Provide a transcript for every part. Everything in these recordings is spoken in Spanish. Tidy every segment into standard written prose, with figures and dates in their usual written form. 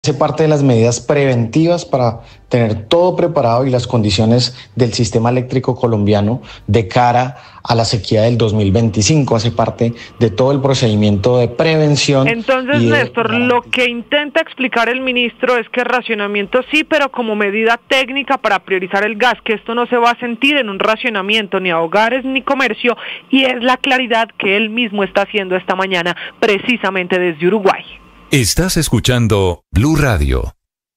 hace parte de las medidas preventivas para tener todo preparado y las condiciones del sistema eléctrico colombiano de cara a la sequía del 2025. Hace parte de todo el procedimiento de prevención. Entonces, Néstor, lo que intenta explicar el ministro es que racionamiento sí, pero como medida técnica para priorizar el gas, que esto no se va a sentir en un racionamiento ni a hogares ni comercio, y es la claridad que él mismo está haciendo esta mañana precisamente desde Uruguay. Estás escuchando Blue Radio.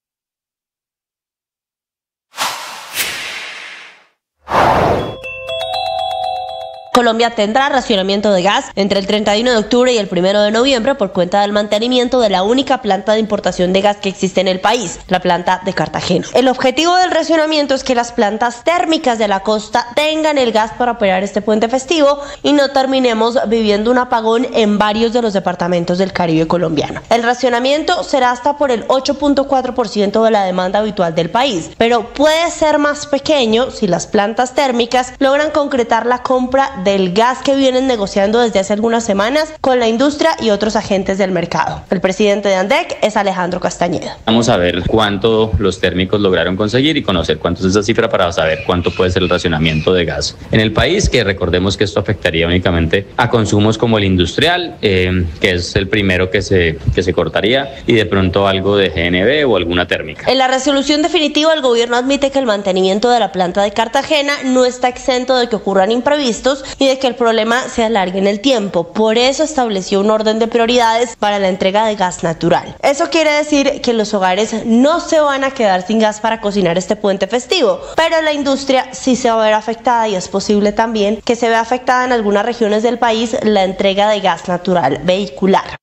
Colombia tendrá racionamiento de gas entre el 31 de octubre y el 1 de noviembre por cuenta del mantenimiento de la única planta de importación de gas que existe en el país, la planta de Cartagena. El objetivo del racionamiento es que las plantas térmicas de la costa tengan el gas para operar este puente festivo y no terminemos viviendo un apagón en varios de los departamentos del Caribe colombiano. El racionamiento será hasta por el 8.4% de la demanda habitual del país, pero puede ser más pequeño si las plantas térmicas logran concretar la compra del gas que vienen negociando desde hace algunas semanas con la industria y otros agentes del mercado. El presidente de ANDEC es Alejandro Castañeda. Vamos a ver cuánto los térmicos lograron conseguir y conocer cuánto es esa cifra para saber cuánto puede ser el racionamiento de gas en el país, que recordemos que esto afectaría únicamente a consumos como el industrial, que es el primero que se cortaría, y de pronto algo de GNB o alguna térmica. En la resolución definitiva, el gobierno admite que el mantenimiento de la planta de Cartagena no está exento de que ocurran imprevistos y de que el problema se alargue en el tiempo. Por eso estableció un orden de prioridades para la entrega de gas natural. Eso quiere decir que los hogares no se van a quedar sin gas para cocinar este puente festivo, pero la industria sí se va a ver afectada, y es posible también que se vea afectada en algunas regiones del país la entrega de gas natural vehicular.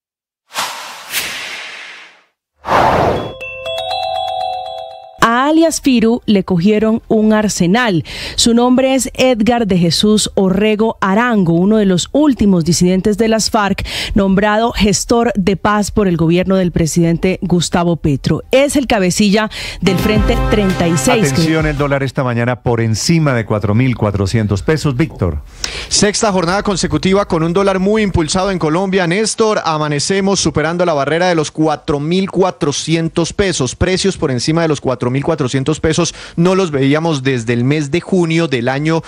A alias Firu le cogieron un arsenal. Su nombre es Edgar de Jesús Orrego Arango, uno de los últimos disidentes de las FARC, nombrado gestor de paz por el gobierno del presidente Gustavo Petro. Es el cabecilla del Frente 36. Atención, el dólar esta mañana por encima de 4.400 pesos. Víctor. Sexta jornada consecutiva con un dólar muy impulsado en Colombia. Néstor, amanecemos superando la barrera de los 4.400 pesos. Precios por encima de los 4.400 pesos no los veíamos desde el mes de junio del año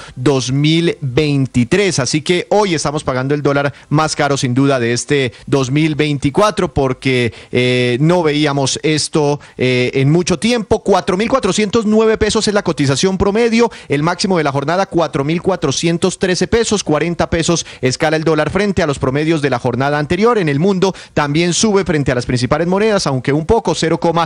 2023. Así que hoy estamos pagando el dólar más caro sin duda de este 2024, porque no veíamos esto en mucho tiempo. 4.409 pesos es la cotización promedio. El máximo de la jornada, 4.413 pesos. 40 pesos escala el dólar frente a los promedios de la jornada anterior. En el mundo también sube frente a las principales monedas, aunque un poco,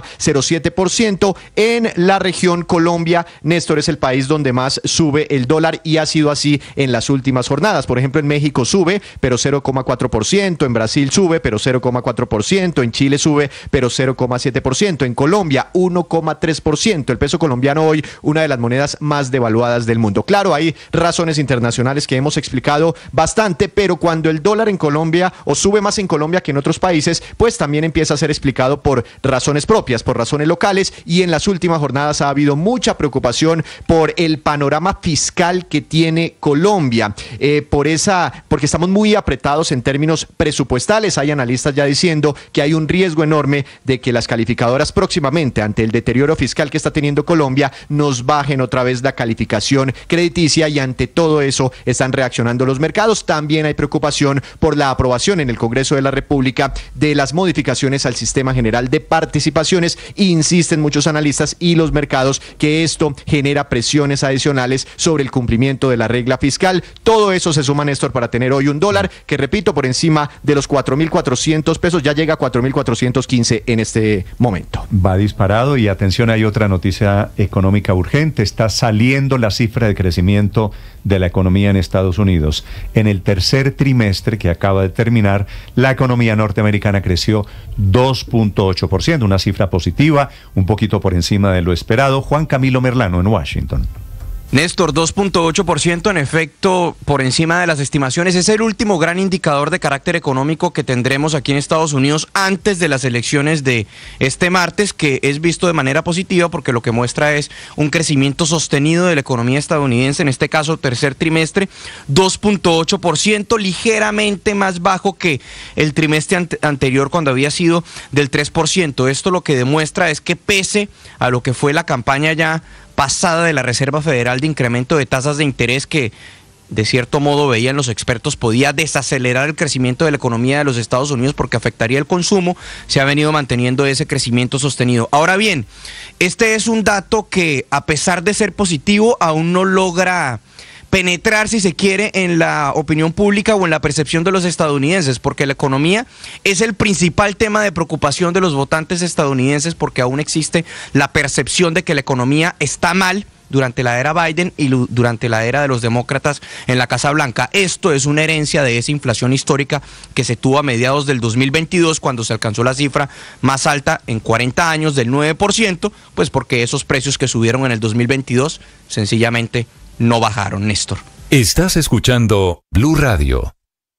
0,07%. En la región Colombia, Néstor, es el país donde más sube el dólar y ha sido así en las últimas jornadas. Por ejemplo, en México sube, pero 0,4%, en Brasil sube, pero 0,4%, en Chile sube, pero 0,7%, en Colombia 1,3%. El peso colombiano hoy, una de las monedas más devaluadas del mundo. Claro, hay razones internacionales que hemos explicado bastante, pero cuando el dólar en Colombia, o sube más en Colombia que en otros países, pues también empieza a ser explicado por razones propias, por razones locales, y en las últimas jornadas ha habido mucha preocupación por el panorama fiscal que tiene Colombia, porque estamos muy apretados en términos presupuestales. Hay analistas ya diciendo que hay un riesgo enorme de que las calificadoras próximamente, ante el deterioro fiscal que está teniendo Colombia, nos bajen otra vez la calificación crediticia, y ante todo eso están reaccionando los mercados. También hay preocupación por la aprobación en el Congreso de la República de las modificaciones al sistema general de participaciones. Insisten muchos analistas y los mercados que esto genera presiones adicionales sobre el cumplimiento de la regla fiscal. Todo eso se suma, Néstor, para tener hoy un dólar que, repito, por encima de los 4.400 pesos, ya llega a 4.415 en este momento. Va disparado, y atención, hay otra noticia económica urgente. Está saliendo la cifra de crecimiento de la economía en Estados Unidos. En el tercer trimestre que acaba de terminar, la economía norteamericana creció 2.8%, una cifra positiva, un poquito por encima de lo esperado. Juan Camilo Merlano en Washington. Néstor, 2.8% en efecto por encima de las estimaciones. Es el último gran indicador de carácter económico que tendremos aquí en Estados Unidos antes de las elecciones de este martes, que es visto de manera positiva porque lo que muestra es un crecimiento sostenido de la economía estadounidense, en este caso tercer trimestre, 2.8%, ligeramente más bajo que el trimestre anterior cuando había sido del 3%. Esto lo que demuestra es que pese a lo que fue la campaña ya pasada de la Reserva Federal de incremento de tasas de interés que de cierto modo veían los expertos podía desacelerar el crecimiento de la economía de los Estados Unidos porque afectaría el consumo, se ha venido manteniendo ese crecimiento sostenido. Ahora bien, este es un dato que a pesar de ser positivo aún no logra penetrar, si se quiere, en la opinión pública o en la percepción de los estadounidenses, porque la economía es el principal tema de preocupación de los votantes estadounidenses, porque aún existe la percepción de que la economía está mal durante la era Biden y durante la era de los demócratas en la Casa Blanca. Esto es una herencia de esa inflación histórica que se tuvo a mediados del 2022, cuando se alcanzó la cifra más alta en 40 años del 9%, pues porque esos precios que subieron en el 2022 sencillamente no bajaron, Néstor. Estás escuchando Blue Radio.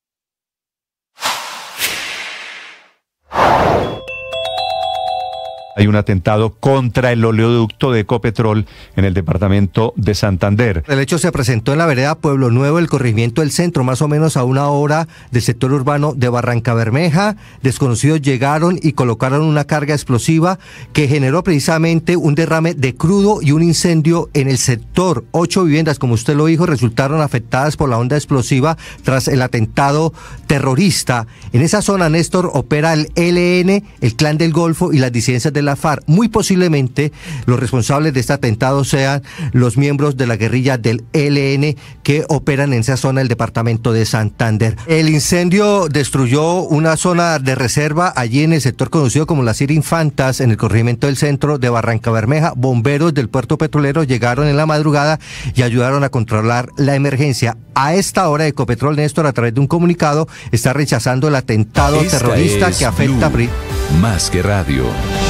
Hay un atentado contra el oleoducto de Ecopetrol en el departamento de Santander. El hecho se presentó en la vereda Pueblo Nuevo, el corregimiento del centro, más o menos a una hora del sector urbano de Barrancabermeja. Desconocidos llegaron y colocaron una carga explosiva que generó precisamente un derrame de crudo y un incendio en el sector. 8 viviendas, como usted lo dijo, resultaron afectadas por la onda explosiva tras el atentado terrorista. En esa zona, Néstor, opera el ELN, el Clan del Golfo y las disidencias de la FARC. Muy posiblemente los responsables de este atentado sean los miembros de la guerrilla del ELN que operan en esa zona del departamento de Santander. El incendio destruyó una zona de reserva allí en el sector conocido como las Infantas, en el corregimiento del centro de Barrancabermeja. Bomberos del puerto petrolero llegaron en la madrugada y ayudaron a controlar la emergencia. A esta hora, Ecopetrol, Néstor, a través de un comunicado, está rechazando el atentado terrorista que afecta Blue, más que radio.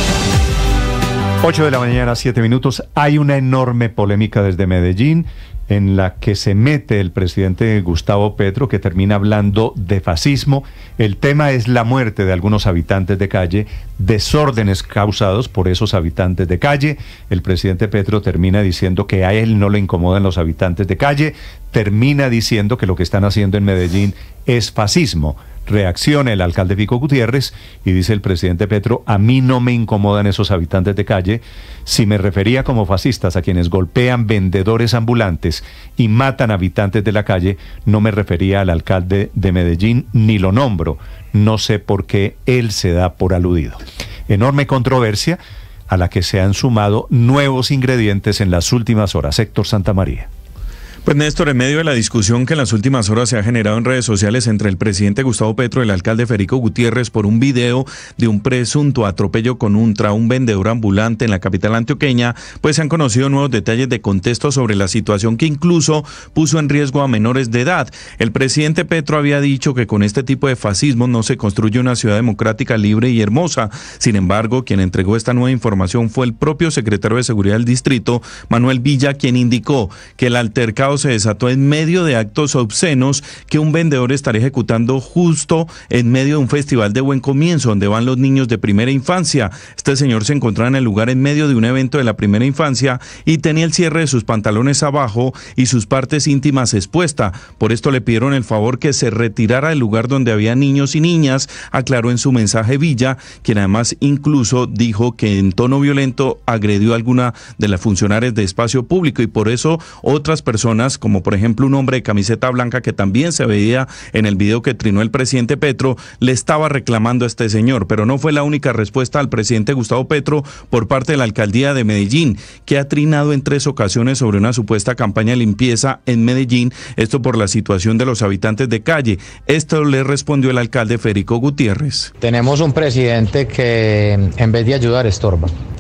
8 de la mañana, 7 minutos. Hay una enorme polémica desde Medellín en la que se mete el presidente Gustavo Petro, que termina hablando de fascismo. El tema es la muerte de algunos habitantes de calle, desórdenes causados por esos habitantes de calle. El presidente Petro termina diciendo que a él no le incomodan los habitantes de calle, termina diciendo que lo que están haciendo en Medellín es fascismo. Reacciona el alcalde Fico Gutiérrez y dice el presidente Petro: a mí no me incomodan esos habitantes de calle. Si me refería como fascistas a quienes golpean vendedores ambulantes y matan habitantes de la calle, no me refería al alcalde de Medellín ni lo nombro. No sé por qué él se da por aludido. Enorme controversia a la que se han sumado nuevos ingredientes en las últimas horas. Héctor Santamaría. Pues Néstor, en medio de la discusión que en las últimas horas se ha generado en redes sociales entre el presidente Gustavo Petro y el alcalde Federico Gutiérrez por un video de un presunto atropello contra un vendedor ambulante en la capital antioqueña, pues se han conocido nuevos detalles de contexto sobre la situación que incluso puso en riesgo a menores de edad. El presidente Petro había dicho que con este tipo de fascismo no se construye una ciudad democrática, libre y hermosa. Sin embargo, quien entregó esta nueva información fue el propio secretario de Seguridad del distrito, Manuel Villa, quien indicó que el altercado se desató en medio de actos obscenos que un vendedor estaría ejecutando justo en medio de un festival de Buen Comienzo, donde van los niños de primera infancia. Este señor se encontraba en el lugar en medio de un evento de la primera infancia y tenía el cierre de sus pantalones abajo y sus partes íntimas expuesta. Por esto le pidieron el favor que se retirara del lugar donde había niños y niñas, aclaró en su mensaje Villa, quien además incluso dijo que en tono violento agredió a alguna de las funcionarias de espacio público y por eso otras personas, como por ejemplo un hombre de camiseta blanca que también se veía en el video que trinó el presidente Petro, le estaba reclamando a este señor. Pero no fue la única respuesta al presidente Gustavo Petro por parte de la alcaldía de Medellín, que ha trinado en 3 ocasiones sobre una supuesta campaña de limpieza en Medellín, esto por la situación de los habitantes de calle. Esto le respondió el alcalde Federico Gutiérrez. Tenemos un presidente que en vez de ayudar estorba.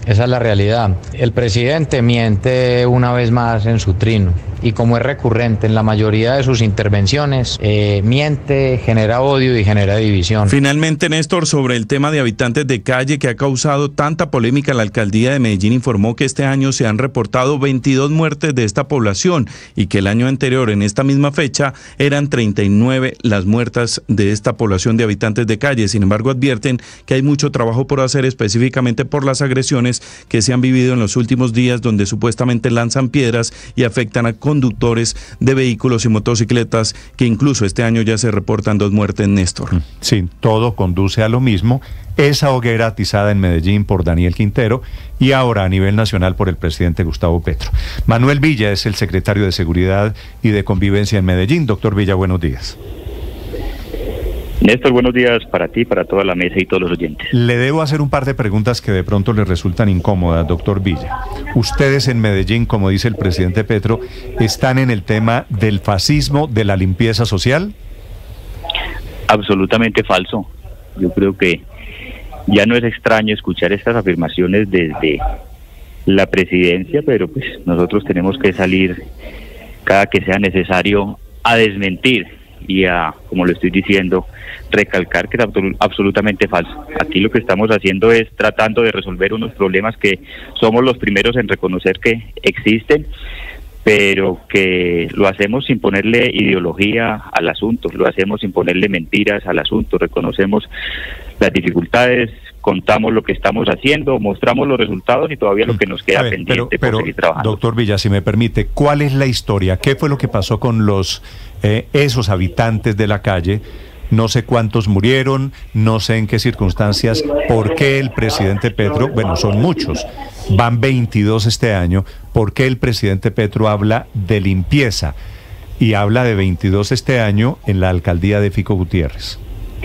Esa es la realidad. El presidente miente una vez más en su trino y como es recurrente en la mayoría de sus intervenciones, miente, genera odio y genera división. Finalmente, Néstor, sobre el tema de habitantes de calle que ha causado tanta polémica, la alcaldía de Medellín informó que este año se han reportado 22 muertes de esta población y que el año anterior, en esta misma fecha, eran 39 las muertas de esta población de habitantes de calle. Sin embargo, advierten que hay mucho trabajo por hacer, específicamente por las agresiones que se han vivido en los últimos días, donde supuestamente lanzan piedras y afectan a conductores de vehículos y motocicletas, que incluso este año ya se reportan 2 muertes, Néstor. Sí, todo conduce a lo mismo. Esa hoguera atizada en Medellín por Daniel Quintero y ahora a nivel nacional por el presidente Gustavo Petro. Manuel Villa es el secretario de Seguridad y de Convivencia en Medellín. Doctor Villa, buenos días. Néstor, buenos días para ti, para toda la mesa y todos los oyentes. Le debo hacer un par de preguntas que de pronto le resultan incómodas, doctor Villa. Ustedes en Medellín, como dice el presidente Petro, ¿están en el tema del fascismo, de la limpieza social? Absolutamente falso. Yo creo que ya no es extraño escuchar estas afirmaciones desde la presidencia, pero pues nosotros tenemos que salir cada que sea necesario a desmentir y a, como lo estoy diciendo, recalcar que es absolutamente falso. Aquí lo que estamos haciendo es tratando de resolver unos problemas que somos los primeros en reconocer que existen, pero que lo hacemos sin ponerle ideología al asunto, lo hacemos sin ponerle mentiras al asunto, reconocemos las dificultades, contamos lo que estamos haciendo, mostramos los resultados y todavía lo que nos queda pendiente por seguir trabajando. Doctor Villa, si me permite, ¿cuál es la historia? ¿Qué fue lo que pasó con esos habitantes de la calle? No sé cuántos murieron, no sé en qué circunstancias, ¿por qué el presidente Petro, bueno, son muchos, van 22 este año, ¿por qué el presidente Petro habla de limpieza y habla de 22 este año en la alcaldía de Fico Gutiérrez?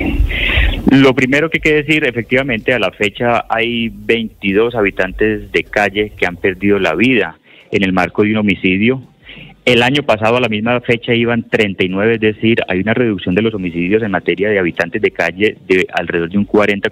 Lo primero que hay que decir, efectivamente, a la fecha hay 22 habitantes de calle que han perdido la vida en el marco de un homicidio. El año pasado a la misma fecha iban 39, es decir, hay una reducción de los homicidios en materia de habitantes de calle de alrededor de un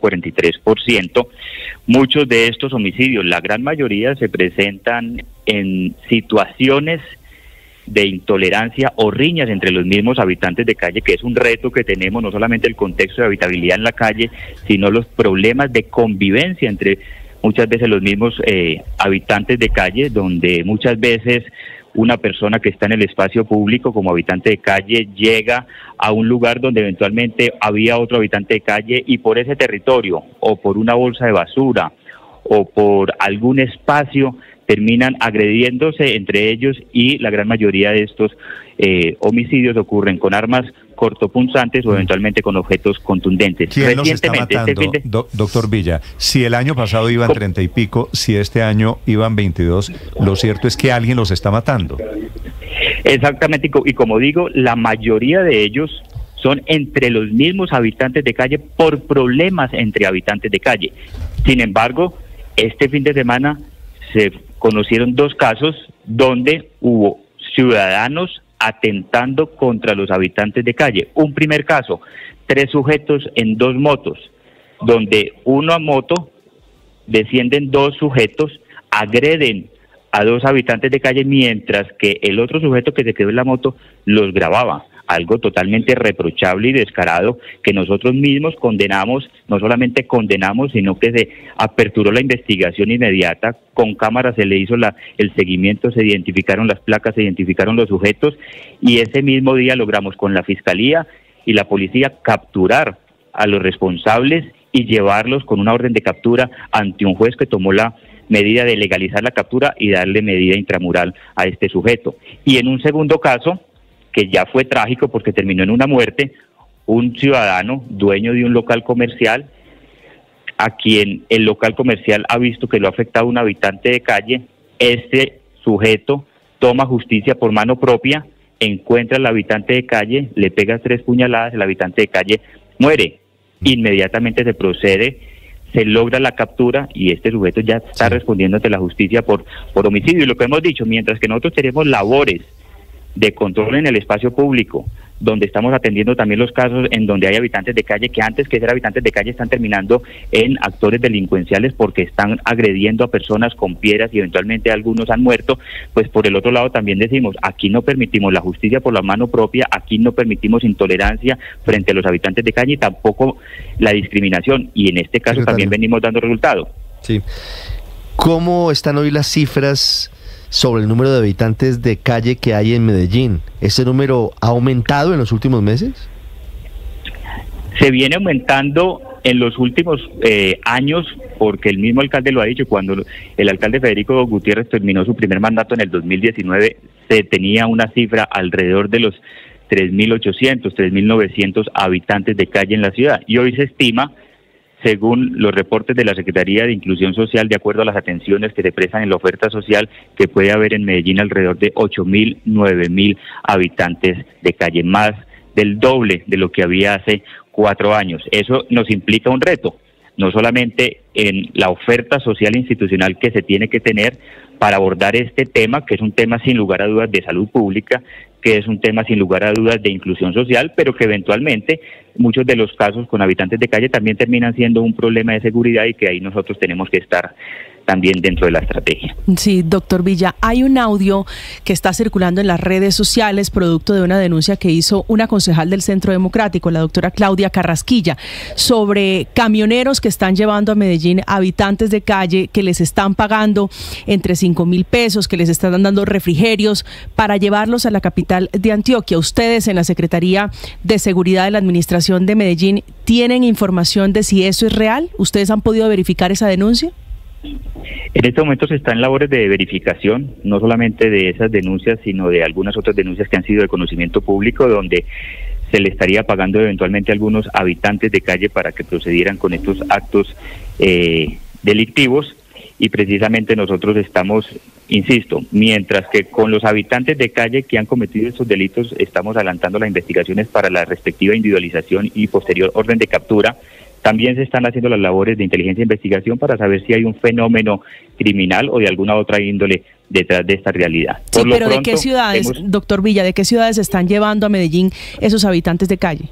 40-43%. Muchos de estos homicidios, la gran mayoría, se presentan en situaciones de intolerancia o riñas entre los mismos habitantes de calle, que es un reto que tenemos, no solamente el contexto de habitabilidad en la calle, sino los problemas de convivencia entre muchas veces los mismos habitantes de calle, donde muchas veces una persona que está en el espacio público como habitante de calle llega a un lugar donde eventualmente había otro habitante de calle y por ese territorio o por una bolsa de basura o por algún espacio terminan agrediéndose entre ellos, y la gran mayoría de estos homicidios ocurren con armas cortopunzantes o eventualmente con objetos contundentes. ¿Quién los está matando, doctor Villa? Si el año pasado iban 30 y pico, si este año iban 22, lo cierto es que alguien los está matando. Exactamente, y como digo, la mayoría de ellos son entre los mismos habitantes de calle por problemas entre habitantes de calle. Sin embargo, este fin de semana se conocieron 2 casos donde hubo ciudadanos atentando contra los habitantes de calle. Un primer caso, 3 sujetos en 2 motos, donde una moto descienden 2 sujetos, agreden a 2 habitantes de calle, mientras que el otro sujeto que se quedó en la moto los grababa. Algo totalmente reprochable y descarado que nosotros mismos condenamos, no solamente condenamos, sino que se aperturó la investigación inmediata, con cámaras se le hizo el seguimiento, se identificaron las placas, se identificaron los sujetos, y ese mismo día logramos con la Fiscalía y la Policía capturar a los responsables y llevarlos con una orden de captura ante un juez que tomó la medida de legalizar la captura y darle medida intramural a este sujeto. Y en un segundo caso, que ya fue trágico porque terminó en una muerte, un ciudadano, dueño de un local comercial, a quien el local comercial ha visto que lo ha afectado un habitante de calle, este sujeto toma justicia por mano propia, encuentra al habitante de calle, le pega 3 puñaladas, el habitante de calle muere. Inmediatamente se procede, se logra la captura y este sujeto ya está respondiendo ante la justicia por homicidio. Y lo que hemos dicho, mientras que nosotros tenemos labores de control en el espacio público, donde estamos atendiendo también los casos en donde hay habitantes de calle que antes que ser habitantes de calle están terminando en actores delincuenciales porque están agrediendo a personas con piedras y eventualmente algunos han muerto. Pues por el otro lado también decimos, aquí no permitimos la justicia por la mano propia, aquí no permitimos intolerancia frente a los habitantes de calle y tampoco la discriminación, y en este caso también venimos dando resultado. Sí. ¿Cómo están hoy las cifras sobre el número de habitantes de calle que hay en Medellín? ¿Ese número ha aumentado en los últimos meses? Se viene aumentando en los últimos años, porque el mismo alcalde lo ha dicho. Cuando el alcalde Federico Gutiérrez terminó su primer mandato en el 2019, se tenía una cifra alrededor de los 3.800, 3.900 habitantes de calle en la ciudad, y hoy se estima, según los reportes de la Secretaría de Inclusión Social, de acuerdo a las atenciones que se prestan en la oferta social, que puede haber en Medellín alrededor de 8.000, 9.000 habitantes de calle, más del doble de lo que había hace 4 años. Eso nos implica un reto, no solamente en la oferta social institucional que se tiene que tener para abordar este tema, que es un tema sin lugar a dudas de salud pública, que es un tema sin lugar a dudas de inclusión social, pero que eventualmente muchos de los casos con habitantes de calle también terminan siendo un problema de seguridad y que ahí nosotros tenemos que estar también dentro de la estrategia. Sí, doctor Villa, hay un audio que está circulando en las redes sociales producto de una denuncia que hizo una concejal del Centro Democrático, la doctora Claudia Carrasquilla, sobre camioneros que están llevando a Medellín habitantes de calle, que les están pagando entre 5.000 pesos, que les están dando refrigerios para llevarlos a la capital de Antioquia. Ustedes en la Secretaría de Seguridad de la Administración de Medellín, ¿tienen información de si eso es real? ¿Ustedes han podido verificar esa denuncia? En este momento se está en labores de verificación, no solamente de esas denuncias, sino de algunas otras denuncias que han sido de conocimiento público, donde se le estaría pagando eventualmente a algunos habitantes de calle para que procedieran con estos actos delictivos, y precisamente nosotros estamos, insisto, mientras que con los habitantes de calle que han cometido estos delitos estamos adelantando las investigaciones para la respectiva individualización y posterior orden de captura, también se están haciendo las labores de inteligencia e investigación para saber si hay un fenómeno criminal o de alguna otra índole detrás de esta realidad. Sí, pero ¿de qué ciudades, doctor Villa, de qué ciudades están llevando a Medellín esos habitantes de calle?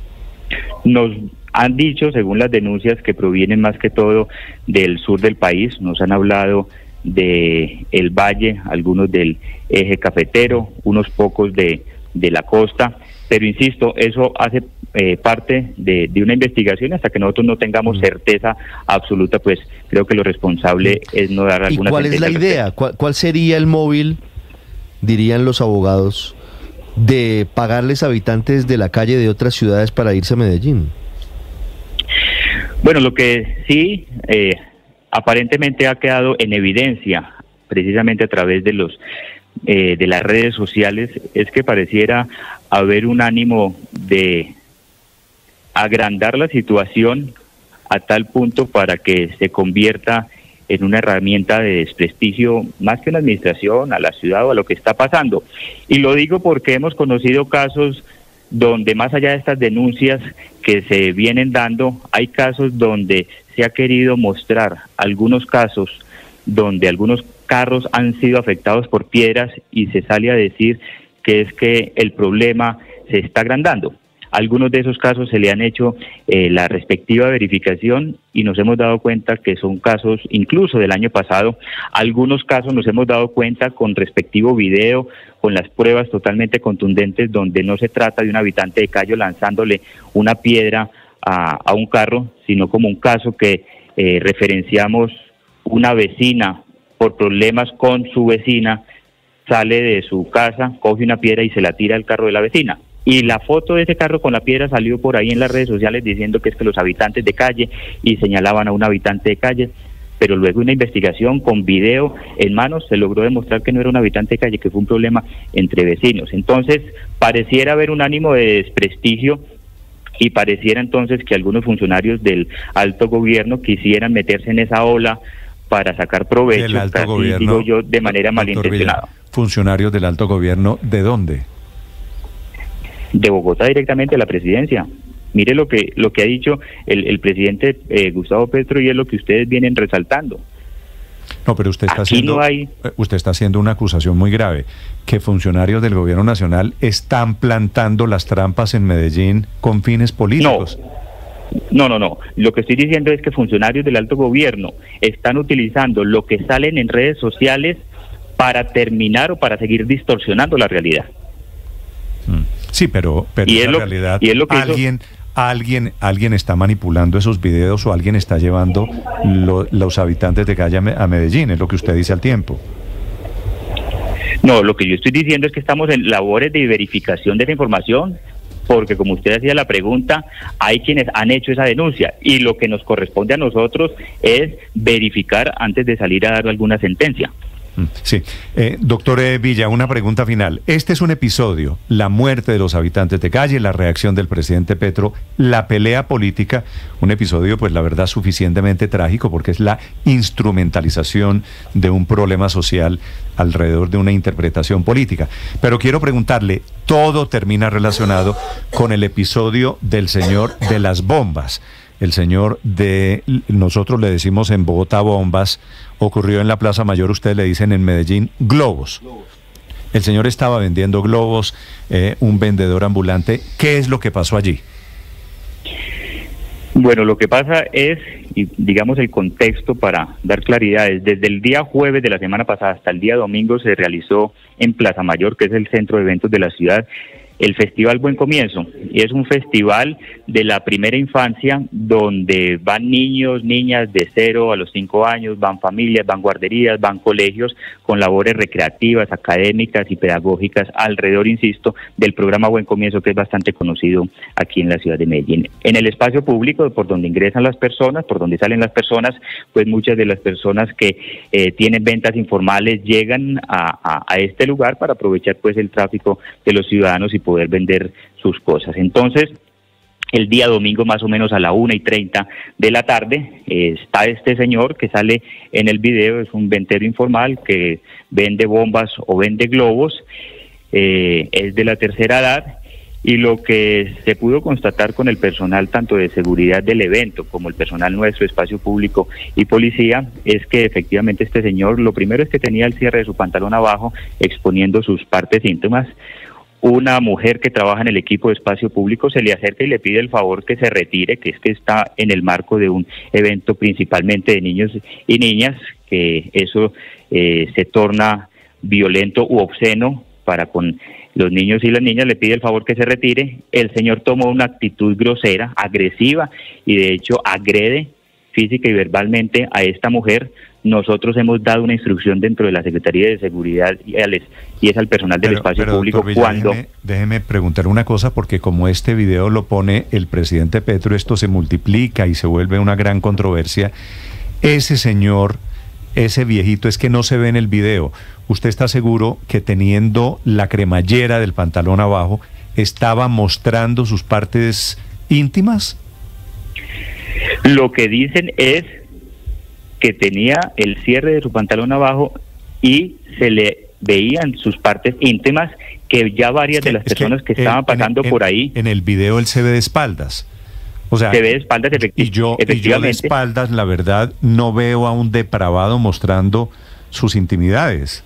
Nos han dicho, según las denuncias, que provienen más que todo del sur del país. Nos han hablado de el valle, algunos del eje cafetero, unos pocos de la costa, pero insisto, eso hace parte de una investigación. Hasta que nosotros no tengamos certeza absoluta, pues creo que lo responsable es no dar alguna. ¿Y cuál es la idea? ¿Cuál sería el móvil, dirían los abogados, de pagarles a habitantes de la calle de otras ciudades para irse a Medellín? Bueno, lo que sí aparentemente ha quedado en evidencia, precisamente a través de de las redes sociales, es que pareciera haber un ánimo de agrandar la situación a tal punto para que se convierta en una herramienta de desprestigio más que una administración, a la ciudad o a lo que está pasando. Y lo digo porque hemos conocido casos donde, más allá de estas denuncias que se vienen dando, hay casos donde se ha querido mostrar algunos casos donde algunos carros han sido afectados por piedras y se sale a decir que es que el problema se está agrandando. Algunos de esos casos se le han hecho la respectiva verificación y nos hemos dado cuenta que son casos incluso del año pasado. Algunos casos nos hemos dado cuenta con respectivo video, con las pruebas totalmente contundentes, donde no se trata de un habitante de calle lanzándole una piedra a un carro, sino como un caso que referenciamos: una vecina por problemas con su vecina sale de su casa, coge una piedra y se la tira al carro de la vecina. Y la foto de ese carro con la piedra salió por ahí en las redes sociales diciendo que es que los habitantes de calle, y señalaban a un habitante de calle, pero luego una investigación con video en manos se logró demostrar que no era un habitante de calle, que fue un problema entre vecinos. Entonces pareciera haber un ánimo de desprestigio y pareciera entonces que algunos funcionarios del alto gobierno quisieran meterse en esa ola para sacar provecho, casi, digo yo, de manera malintencionada. ¿Funcionarios del alto gobierno de dónde? De Bogotá, directamente a la presidencia. Mire lo que ha dicho el presidente Gustavo Petro, y es lo que ustedes vienen resaltando. No, pero usted está haciendo una acusación muy grave, que funcionarios del gobierno nacional están plantando las trampas en Medellín con fines políticos. No. Lo que estoy diciendo es que funcionarios del alto gobierno están utilizando lo que salen en redes sociales para terminar o para seguir distorsionando la realidad. Sí, pero en realidad alguien está manipulando esos videos o alguien está llevando los habitantes de calle a Medellín, es lo que usted dice al tiempo. No, lo que yo estoy diciendo es que estamos en labores de verificación de esa información, porque como usted hacía la pregunta, hay quienes han hecho esa denuncia y lo que nos corresponde a nosotros es verificar antes de salir a dar alguna sentencia. Sí. Doctor Villa, una pregunta final. Este es un episodio, la muerte de los habitantes de calle, la reacción del presidente Petro, la pelea política, un episodio, pues la verdad, suficientemente trágico porque es la instrumentalización de un problema social alrededor de una interpretación política. Pero quiero preguntarle, todo termina relacionado con el episodio del señor de las bombas. El señor nosotros le decimos en Bogotá bombas, ocurrió en la Plaza Mayor, ustedes le dicen en Medellín globos. El señor estaba vendiendo globos, un vendedor ambulante. ¿Qué es lo que pasó allí? Bueno, lo que pasa es, y digamos el contexto para dar claridad, es desde el día jueves de la semana pasada hasta el día domingo se realizó en Plaza Mayor, que es el centro de eventos de la ciudad, el Festival Buen Comienzo, y es un festival de la primera infancia donde van niños, niñas de 0 a los 5 años, van familias, van guarderías, van colegios con labores recreativas, académicas y pedagógicas alrededor, insisto, del programa Buen Comienzo, que es bastante conocido aquí en la ciudad de Medellín. En el espacio público, por donde ingresan las personas, por donde salen las personas, pues muchas de las personas que tienen ventas informales llegan a este lugar para aprovechar pues el tráfico de los ciudadanos y poder vender sus cosas. Entonces, el día domingo más o menos a la 1:30 de la tarde está este señor que sale en el video, es un ventero informal que vende bombas o vende globos, es de la tercera edad, y lo que se pudo constatar con el personal tanto de seguridad del evento como el personal nuestro, espacio público y policía, es que efectivamente este señor, lo primero es que tenía el cierre de su pantalón abajo exponiendo sus partes íntimas. Una mujer que trabaja en el equipo de espacio público se le acerca y le pide el favor que se retire, que es que está en el marco de un evento principalmente de niños y niñas, que eso se torna violento u obsceno para con los niños y las niñas, le pide el favor que se retire. El señor tomó una actitud grosera, agresiva, y de hecho agrede física y verbalmente a esta mujer. Nosotros hemos dado una instrucción dentro de la Secretaría de Seguridad y es al personal del espacio público. Villa, cuando... Déjeme preguntar una cosa, porque como este video lo pone el presidente Petro, esto se multiplica y se vuelve una gran controversia. Ese señor, ese viejito, es que no se ve en el video. ¿Usted está seguro que teniendo la cremallera del pantalón abajo, estaba mostrando sus partes íntimas? Lo que dicen es que tenía el cierre de su pantalón abajo y se le veían sus partes íntimas, que ya varias de las personas que estaban pasando por ahí... En el video él se ve de espaldas. O sea, se ve de espaldas, y yo de espaldas, la verdad, no veo a un depravado mostrando sus intimidades.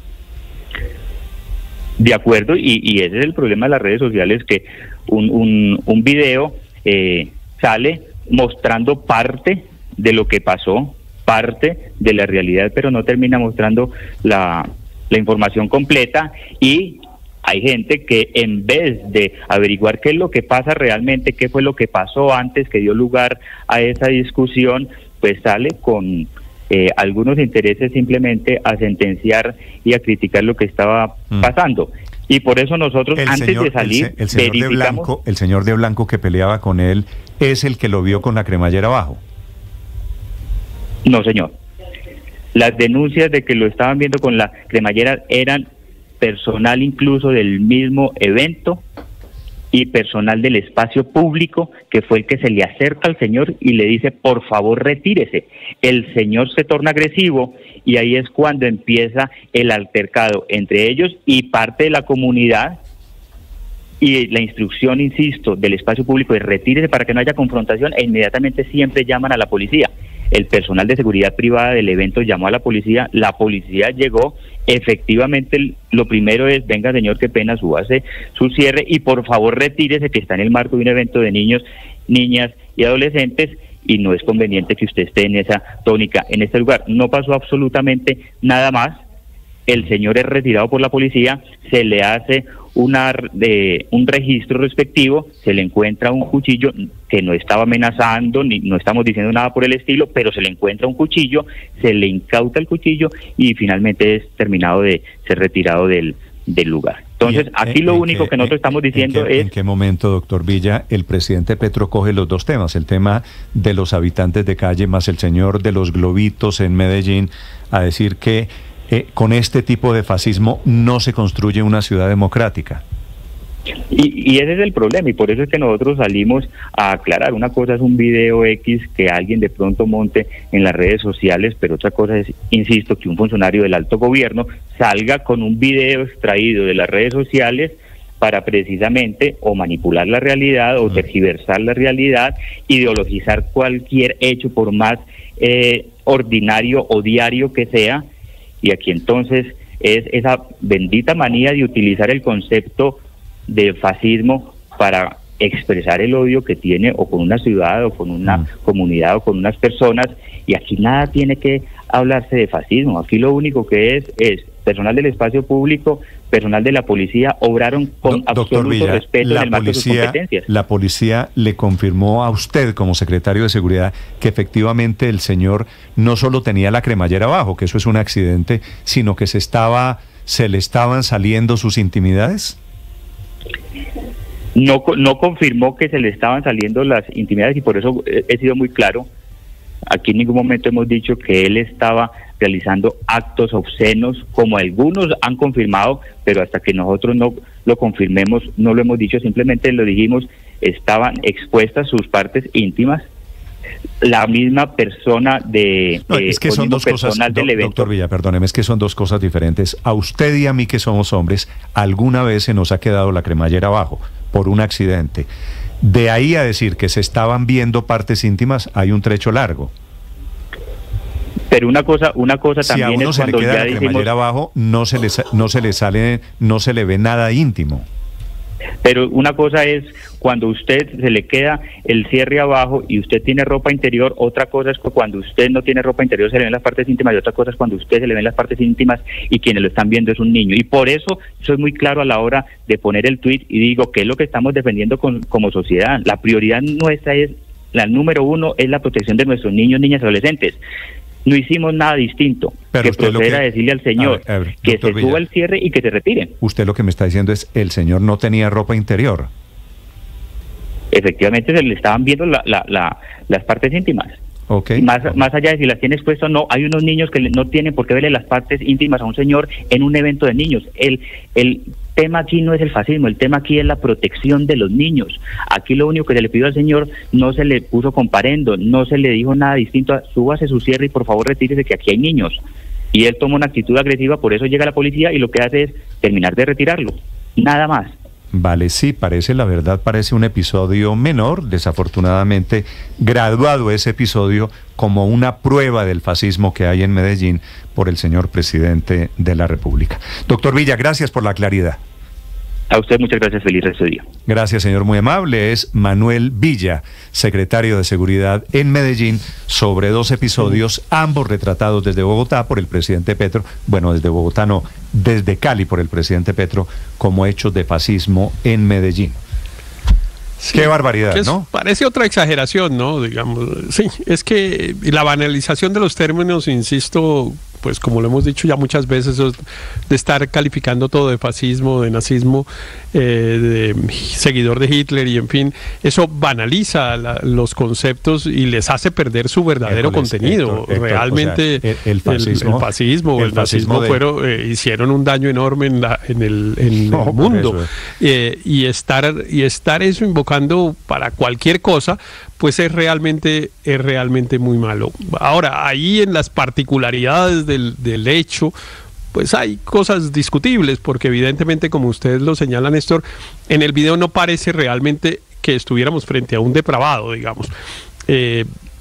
De acuerdo, y ese es el problema de las redes sociales, que un video sale mostrando parte de lo que pasó, parte de la realidad, pero no termina mostrando la información completa, y hay gente que en vez de averiguar qué es lo que pasa realmente, qué fue lo que pasó antes que dio lugar a esa discusión, pues sale con algunos intereses simplemente a sentenciar y a criticar lo que estaba pasando. Y por eso nosotros de salir verificamos... El señor de blanco que peleaba con él es el que lo vio con la cremallera abajo. No, señor. Las denuncias de que lo estaban viendo con la cremallera eran personal incluso del mismo evento y personal del espacio público, que fue el que se le acerca al señor y le dice, por favor, retírese. El señor se torna agresivo y ahí es cuando empieza el altercado entre ellos y parte de la comunidad, y la instrucción, insisto, del espacio público es retírese para que no haya confrontación, e inmediatamente siempre llaman a la policía. el personal de seguridad privada del evento llamó a la policía llegó, efectivamente lo primero es, venga señor, qué pena, súbase su cierre y por favor retírese que está en el marco de un evento de niños, niñas y adolescentes y no es conveniente que usted esté en esa tónica, en este lugar. No pasó absolutamente nada más, el señor es retirado por la policía, se le hace un registro respectivo, se le encuentra un cuchillo que no estaba amenazando, ni no estamos diciendo nada por el estilo, pero se le encuentra un cuchillo, se le incauta el cuchillo y finalmente es terminado de ser retirado del lugar. Entonces, aquí lo único que nosotros estamos diciendo es... ¿En qué momento, doctor Villa, el presidente Petro coge los dos temas, el tema de los habitantes de calle más el señor de los globitos en Medellín, a decir que con este tipo de fascismo no se construye una ciudad democrática? Y ese es el problema, y por eso es que nosotros salimos a aclarar. Una cosa es un video X que alguien de pronto monte en las redes sociales, pero otra cosa es, insisto, que un funcionario del alto gobierno salga con un video extraído de las redes sociales para precisamente o manipular la realidad o tergiversar la realidad, ideologizar cualquier hecho por más ordinario o diario que sea, y aquí entonces es esa bendita manía de utilizar el concepto de fascismo para expresar el odio que tiene o con una ciudad o con una comunidad o con unas personas, y aquí nada tiene que hablarse de fascismo. Aquí lo único que es personal del espacio público, personal de la policía, obraron con absoluto Villa, respeto en el marco de sus competencias. La policía le confirmó a usted como secretario de Seguridad que efectivamente el señor no solo tenía la cremallera abajo, que eso es un accidente, sino que se le estaban saliendo sus intimidades. No confirmó que se le estaban saliendo las intimidades y por eso he sido muy claro. Aquí en ningún momento hemos dicho que él estaba realizando actos obscenos, como algunos han confirmado, pero hasta que nosotros no lo confirmemos, no lo hemos dicho, simplemente lo dijimos, estaban expuestas sus partes íntimas. La misma persona es que son dos cosas, doctor Villa, perdóneme, es que son dos cosas diferentes. A usted y a mí que somos hombres, alguna vez se nos ha quedado la cremallera abajo por un accidente. De ahí a decir que se estaban viendo partes íntimas, hay un trecho largo. Pero una cosa si también a uno es se le cuando queda ya la cremallera dijimos, abajo, no se le ve nada íntimo. pero una cosa es cuando usted se le queda el cierre abajo y usted tiene ropa interior, otra cosa es cuando usted no tiene ropa interior, se le ven las partes íntimas, y otra cosa es cuando usted se le ven las partes íntimas y quienes lo están viendo es un niño. Y por eso soy muy claro a la hora de poner el tuit y digo que es lo que estamos defendiendo como sociedad. La prioridad nuestra es, la número uno, es la protección de nuestros niños, niñas y adolescentes. No hicimos nada distinto que proceder a decirle al señor que se suba el cierre y que se retire. Usted lo que me está diciendo es, el señor no tenía ropa interior. Efectivamente se le estaban viendo las partes íntimas. Okay. Más allá de si las tiene expuestas o no, hay unos niños que no tienen por qué verle las partes íntimas a un señor en un evento de niños. El tema aquí no es el fascismo, el tema aquí es la protección de los niños. Aquí lo único que se le pidió al señor, no se le puso comparendo, no se le dijo nada distinto a súbase su cierre y por favor retírese que aquí hay niños. Y él toma una actitud agresiva, por eso llega la policía y lo que hace es terminar de retirarlo, nada más. Vale, sí, parece un episodio menor, desafortunadamente graduado ese episodio como una prueba del fascismo que hay en Medellín por el señor presidente de la República. Doctor Villa, gracias por la claridad. A usted muchas gracias, feliz resto de día. Gracias, señor, muy amable. Es Manuel Villa, secretario de Seguridad en Medellín, sobre dos episodios, ambos retratados desde Bogotá por el presidente Petro, bueno, desde Bogotá no, desde Cali por el presidente Petro, como hechos de fascismo en Medellín. Sí, qué barbaridad, ¿no? Parece otra exageración, ¿no? Digamos, sí, es que la banalización de los términos, insisto, pues como lo hemos dicho ya muchas veces, de estar calificando todo de fascismo, de nazismo, de seguidor de Hitler y en fin, eso banaliza los conceptos y les hace perder su verdadero contenido. Héctor, realmente, o sea, el fascismo hicieron un daño enorme en el mundo. Y estar eso invocando para cualquier cosa, pues es realmente muy malo. Ahora, ahí en las particularidades del hecho, pues hay cosas discutibles, porque evidentemente, como ustedes lo señalan, Néstor, en el video no parece realmente que estuviéramos frente a un depravado, digamos.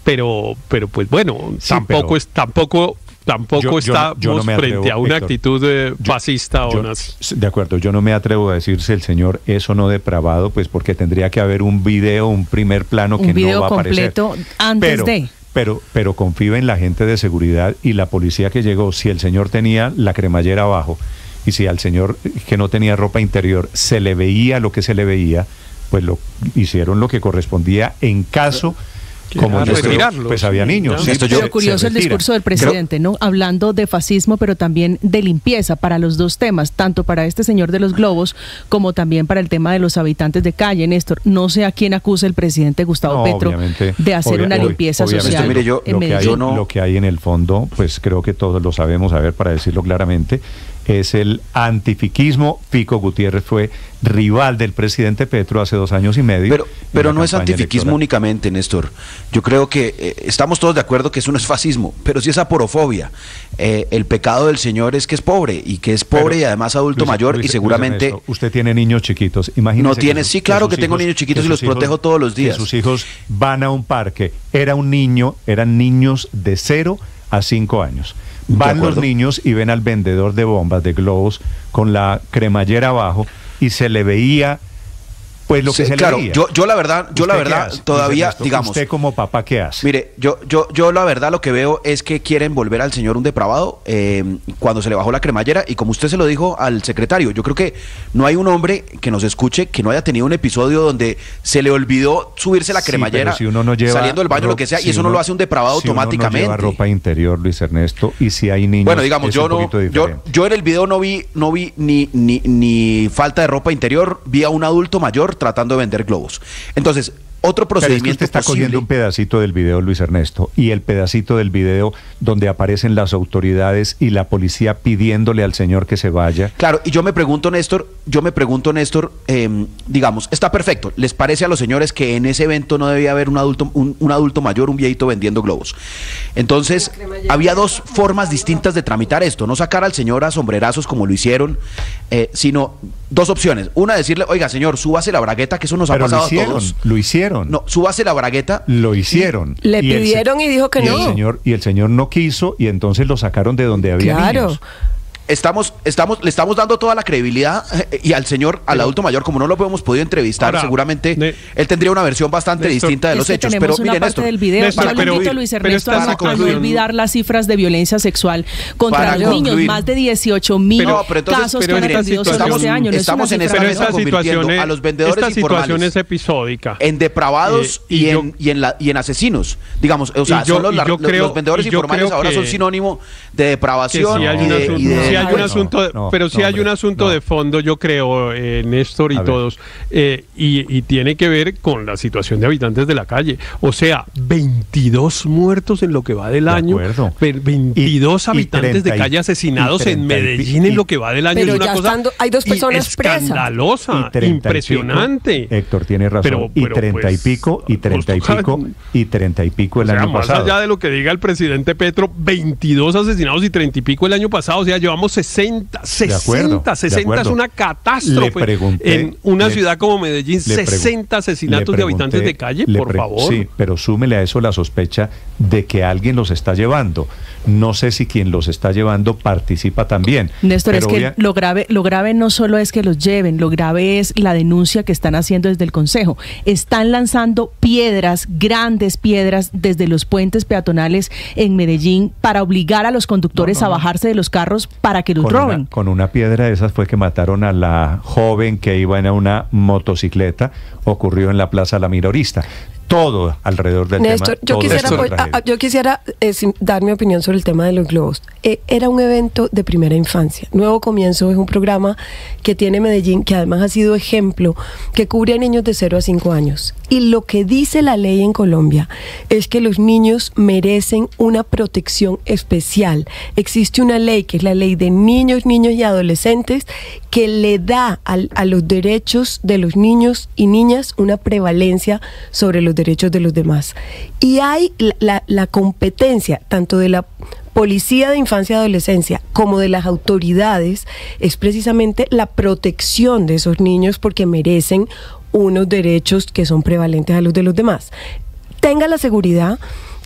pero pues bueno, Sí, tampoco estamos frente a una actitud fascista o nazi. De acuerdo, yo no me atrevo a decir si el señor es o no depravado, pues porque tendría que haber un video, un primer plano que no va a aparecer. Un video completo antes de... Pero confío en la gente de seguridad y la policía que llegó. Si el señor tenía la cremallera abajo y si al señor que no tenía ropa interior se le veía lo que se le veía, pues hicieron lo que correspondía en caso... Como pues había niños. Pero curioso el discurso del presidente, ¿no? Hablando de fascismo, pero también de limpieza para los dos temas, tanto para este señor de los globos como también para el tema de los habitantes de calle. Néstor, no sé a quién acusa el presidente Gustavo Petro de hacer una limpieza social. Mire, lo que hay en el fondo, pues creo que todos lo sabemos, a ver, para decirlo claramente, es el antifiquismo. Fico Gutiérrez fue rival del presidente Petro hace 2 años y medio. Pero no es antifiquismo únicamente, Néstor. Yo creo que estamos todos de acuerdo que eso no es fascismo, pero sí es aporofobia. El pecado del señor es que es pobre, y que es pobre y además adulto mayor, y seguramente... Ernesto, usted tiene niños chiquitos, imagínese. No tiene, sí, claro que tengo niños chiquitos y los protejo todos los días. Que sus hijos van a un parque, eran niños de 0 a 5 años. Van los niños y ven al vendedor de bombas, de globos, con la cremallera abajo, y se le veía pues lo que se le veía. Yo la verdad todavía, digamos... ¿Usted como papá qué hace? Mire, yo la verdad lo que veo es que quieren volver al señor un depravado cuando se le bajó la cremallera, y como usted se lo dijo al secretario, yo creo que no hay un hombre que nos escuche que no haya tenido un episodio donde se le olvidó subirse la cremallera, si uno no lleva saliendo del baño, lo que sea, y eso no lo hace un depravado automáticamente. Si uno no lleva ropa interior, Luis Ernesto, y si hay niños... Bueno, digamos, yo en el video no vi ni falta de ropa interior, vi a un adulto mayor tratando de vender globos. Entonces, otro procedimiento usted está posible. cogiendo un pedacito del video, Luis Ernesto, y el pedacito del video donde aparecen las autoridades y la policía pidiéndole al señor que se vaya. Claro, y yo me pregunto, Néstor, digamos, está perfecto. ¿Les parece a los señores que en ese evento no debía haber un adulto mayor, un viejito vendiendo globos? Entonces, había 2 formas distintas de tramitar esto, no sacar al señor a sombrerazos como lo hicieron, sino 2 opciones. Una, decirle, oiga, señor, súbase la bragueta, que eso nos ha pasado a todos. Lo hicieron. No, súbase la bragueta. Lo hicieron. Le pidieron y dijo que no. Y el señor no quiso, y entonces lo sacaron de donde había niños. Le estamos dando toda la credibilidad y al señor, al adulto mayor, como no lo hemos podido entrevistar, ahora, seguramente él tendría una versión bastante distinta de los hechos. Pero mire, Néstor, del video, yo invito a Luis Ernesto a no olvidar las cifras de violencia sexual contra los niños, más de 18.000 casos que han atendido solo este año. Estamos en esa mesa convirtiendo a los vendedores informales. Esta situación es episódica. En depravados y en asesinos. Digamos, o sea, los vendedores informales ahora son sinónimo de depravación y de... Pero sí hay un asunto de fondo, yo creo, Néstor y todos, y tiene que ver con la situación de habitantes de la calle. O sea, 22 muertos en lo que va del año, 22 habitantes de calle asesinados en Medellín en lo que va del año. Pero es una cosa hay 2 personas presas. Escandalosa, impresionante. Héctor tiene razón. Y 30 y pico el año pasado. Más allá de lo que diga el presidente Petro, 22 asesinados y 30 y pico el año pasado. O sea, llevamos 60 es una catástrofe en una ciudad como Medellín, 60 asesinatos de habitantes de calle, por favor. Sí, pero súmele a eso la sospecha de que alguien los está llevando. No sé si quien los está llevando participa también. Néstor, es que lo grave no solo es que los lleven, lo grave es la denuncia que están haciendo desde el Consejo. Están lanzando piedras, grandes piedras, desde los puentes peatonales en Medellín para obligar a los conductores a bajarse de los carros para que los roben. Con una piedra de esas fue que mataron a la joven que iba en una motocicleta. Ocurrió en la Plaza La Minorista. Todo alrededor del Néstor, tema. yo quisiera dar mi opinión sobre el tema de los globos. Era un evento de primera infancia. Nuevo Comienzo es un programa que tiene Medellín, que además ha sido ejemplo, que cubre a niños de 0 a 5 años. Y lo que dice la ley en Colombia es que los niños merecen una protección especial. Existe una ley, que es la ley de niños y adolescentes, que le da a los derechos de los niños y niñas una prevalencia sobre los derechos de los demás. Y hay la competencia tanto de la Policía de Infancia y Adolescencia como de las autoridades, es precisamente la protección de esos niños, porque merecen unos derechos que son prevalentes a los de los demás. Tenga la seguridad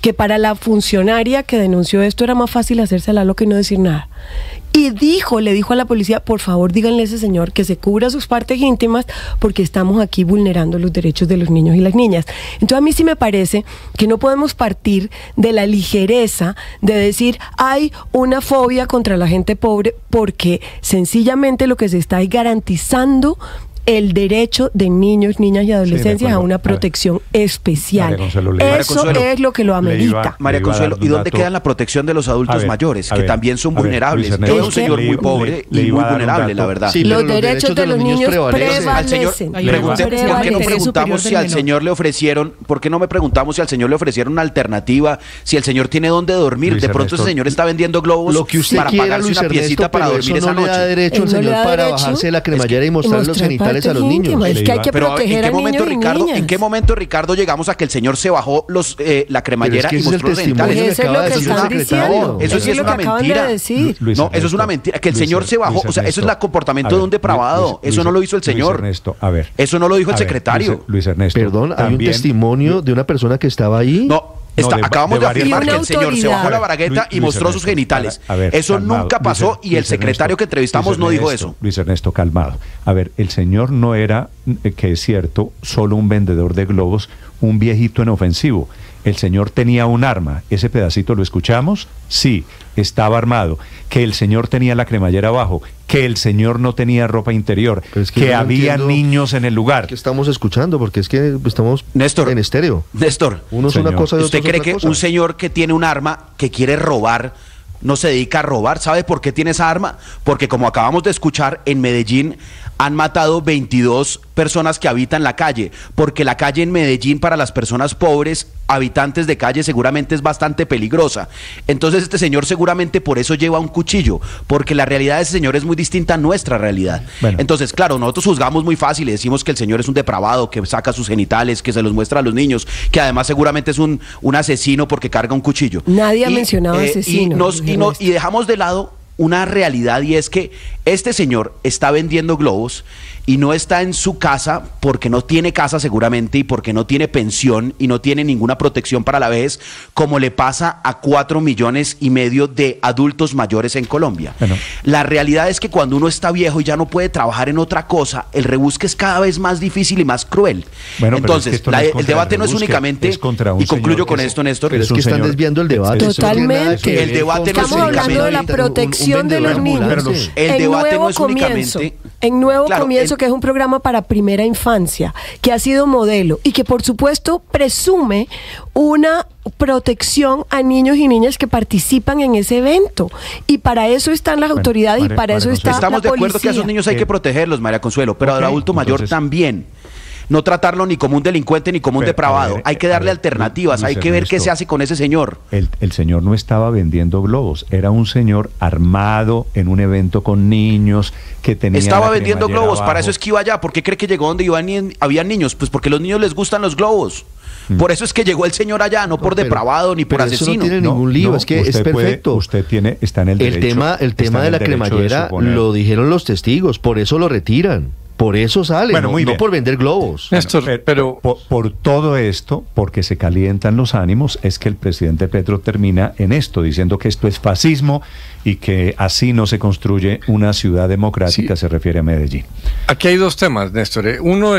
que para la funcionaria que denunció esto era más fácil hacerse la loca y no decir nada. Y le dijo a la policía, por favor díganle a ese señor que se cubra sus partes íntimas porque estamos aquí vulnerando los derechos de los niños y las niñas. Entonces a mí sí me parece que no podemos partir de la ligereza de decir hay una fobia contra la gente pobre, porque sencillamente lo que se está es garantizando el derecho de niños, niñas y adolescentes a una protección especial. Eso es lo que lo amerita. María Consuelo, ¿y dónde queda la protección de los adultos mayores, que también son vulnerables? Yo veo un señor muy pobre y muy vulnerable, la verdad. Sí, los derechos de los niños prevalecen. ¿Por qué no preguntamos si al señor le ofrecieron, por qué no me preguntamos si al señor le ofrecieron una alternativa, si el señor tiene dónde dormir? De pronto ese señor está vendiendo globos para pagarse una piecita para dormir esa noche. No le da derecho al señor para bajarse la cremallera y mostrarle los genitales a los niños. Es que hay que proteger a niños y niñas. ¿En qué momento, Ricardo, llegamos a que el señor se bajó la cremallera y mostró los genitales? Eso es lo que están diciendo. Eso sí es una mentira. No, eso es una mentira. Que el señor se bajó, o sea, eso es el comportamiento de un depravado. Eso no lo hizo el señor. Eso no lo dijo el secretario. Luis Ernesto. Perdón, hay un testimonio de una persona que estaba ahí. No. Acabamos de afirmar que el señor se bajó la bragueta y mostró sus genitales. Eso nunca pasó y el secretario que entrevistamos no dijo eso. Luis Ernesto, calmado. A ver, el señor no era, que es cierto, solo un vendedor de globos, un viejito inofensivo. El señor tenía un arma. ¿Ese pedacito lo escuchamos? Sí, estaba armado. Que el señor tenía la cremallera abajo. Que el señor no tenía ropa interior. Que había niños en el lugar. ¿Qué estamos escuchando? Porque es que estamos en estéreo. Néstor, uno es una cosa y otro ¿usted cree que un señor que tiene un arma, que quiere robar, no se dedica a robar? ¿Sabe por qué tiene esa arma? Porque como acabamos de escuchar, en Medellín han matado 22 personas que habitan la calle, porque la calle en Medellín para las personas pobres, habitantes de calle, seguramente es bastante peligrosa. Entonces este señor seguramente por eso lleva un cuchillo, porque la realidad de ese señor es muy distinta a nuestra realidad. Bueno. Entonces, claro, nosotros juzgamos muy fácil y decimos que el señor es un depravado, que saca sus genitales, que se los muestra a los niños, que además seguramente es un asesino porque carga un cuchillo. Nadie ha mencionado asesino. Y dejamos de lado una realidad, y es que este señor está vendiendo globos y no está en su casa porque no tiene casa seguramente y porque no tiene pensión y no tiene ninguna protección para la vejez, como le pasa a 4,5 millones de adultos mayores en Colombia. Bueno. La realidad es que cuando uno está viejo y ya no puede trabajar en otra cosa, el rebusque es cada vez más difícil y más cruel. Bueno, entonces, el debate no es únicamente, y concluyo con esto, Néstor, pero es que están desviando el debate. Totalmente. El debate no es únicamente. Estamos hablando de la protección de los niños. El debate no es únicamente. En Nuevo Comienzo, que es un programa para primera infancia, que ha sido modelo y que por supuesto presume una protección a niños y niñas que participan en ese evento. Y para eso están las autoridades y para eso está la policía. Estamos de acuerdo que a esos niños hay que protegerlos, María Consuelo, pero al adulto mayor también. No tratarlo ni como un delincuente ni como un depravado. Hay que darle alternativas, hay que ver qué se hace con ese señor. El señor no estaba vendiendo globos, era un señor armado en un evento con niños que tenía. Estaba vendiendo globos, para eso es que iba allá. ¿Por qué cree que llegó donde había niños? Pues porque a los niños les gustan los globos. Por eso es que llegó el señor allá, no por depravado ni por asesino. Eso no tiene ningún lío, es que es perfecto. Está en el derecho. El tema de la cremallera lo dijeron los testigos, por eso lo retiran. Por eso sale, bueno, no por vender globos. Néstor, pero por todo esto, porque se calientan los ánimos, es que el presidente Petro termina en esto, diciendo que esto es fascismo y que así no se construye una ciudad democrática, se refiere a Medellín. Aquí hay dos temas, Néstor. Uno,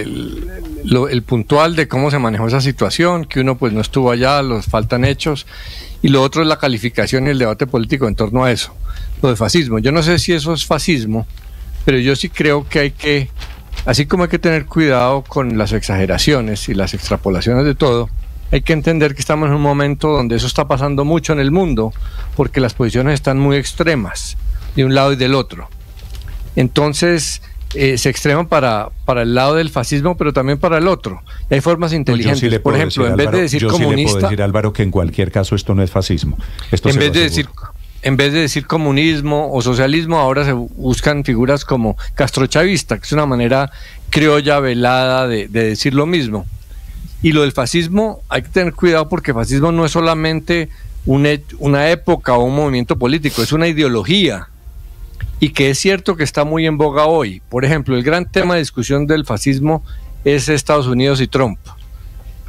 el puntual de cómo se manejó esa situación, que uno pues no estuvo allá, los faltan hechos, y lo otro es la calificación y el debate político en torno a eso, lo de fascismo. Yo no sé si eso es fascismo, pero yo sí creo que hay que, así como hay que tener cuidado con las exageraciones y las extrapolaciones de todo, hay que entender que estamos en un momento donde eso está pasando mucho en el mundo, porque las posiciones están muy extremas, de un lado y del otro. Entonces, se extreman para el lado del fascismo, pero también para el otro. Y hay formas inteligentes. Sí, por ejemplo, decir, en vez de decir yo comunista... sí le puedo decir, Álvaro, que en cualquier caso esto no es fascismo. Esto en vez de decir comunismo o socialismo, ahora se buscan figuras como castrochavista, que es una manera criolla, velada de decir lo mismo. Y lo del fascismo, hay que tener cuidado porque fascismo no es solamente una época o un movimiento político, es una ideología. Y que es cierto que está muy en boga hoy. Por ejemplo, el gran tema de discusión del fascismo es Estados Unidos y Trump.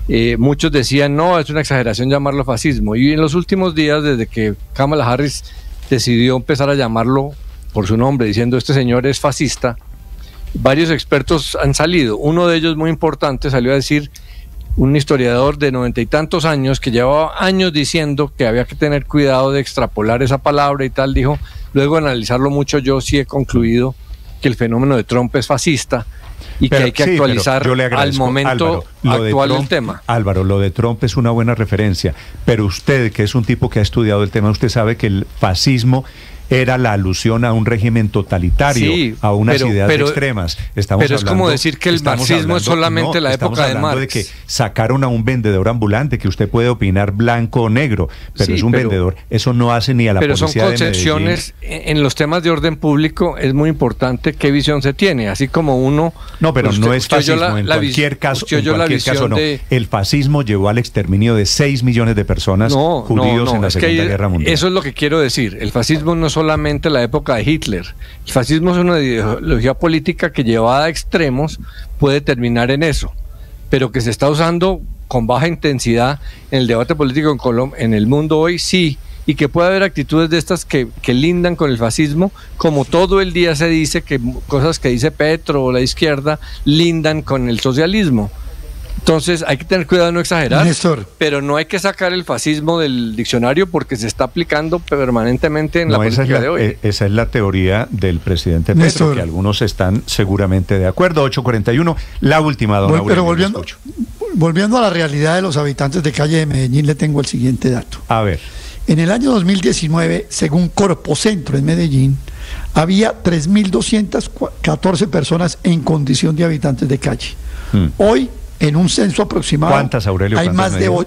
muchos decían, no, es una exageración llamarlo fascismo. Y en los últimos días, desde que Kamala Harris decidió empezar a llamarlo por su nombre, diciendo este señor es fascista, varios expertos han salido. Uno de ellos, muy importante, salió a decir, un historiador de 90 y tantos años que llevaba años diciendo que había que tener cuidado de extrapolar esa palabra y tal, dijo, luego de analizarlo mucho, yo sí he concluido que el fenómeno de Trump es fascista y que hay que actualizar al momento actual del tema. Álvaro, lo de Trump es una buena referencia, pero usted, que es un tipo que ha estudiado el tema, usted sabe que el fascismo era la alusión a un régimen totalitario, sí, a unas ideas extremas. Pero es como decir que el marxismo es solamente la época de Marx. De que sacaron a un vendedor ambulante, que usted puede opinar blanco o negro, pero es un vendedor. Eso no hace ni a la policía de Medellín. Pero son concepciones, en los temas de orden público es muy importante qué visión se tiene, así como uno... No, pero no es fascismo, en cualquier caso no. El fascismo llevó al exterminio de 6 millones de personas judíos en la Segunda Guerra Mundial. Eso es lo que quiero decir. El fascismo no es solamente la época de Hitler. El fascismo es una ideología política que llevada a extremos puede terminar en eso, pero que se está usando con baja intensidad en el debate político en Colombia, en el mundo hoy, sí, y que puede haber actitudes de estas que lindan con el fascismo, como todo el día se dice que cosas que dice Petro o la izquierda lindan con el socialismo. Entonces hay que tener cuidado de no exagerar, Néstor, pero no hay que sacar el fascismo del diccionario porque se está aplicando permanentemente en la política de hoy. Esa es la teoría del presidente Petro, que algunos están seguramente de acuerdo. 8:41, la última, don Aurelio. Pero volviendo a la realidad de los habitantes de calle de Medellín, le tengo el siguiente dato. A ver. En el año 2019, según Corpocentro en Medellín, había 3.214 personas en condición de habitantes de calle. Hoy, en un censo aproximado, ¿cuántas, Aurelio? Hay más de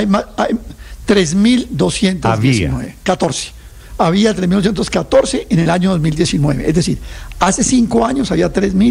3.219, 14. Había 3.214 en el año 2019, es decir, hace 5 años había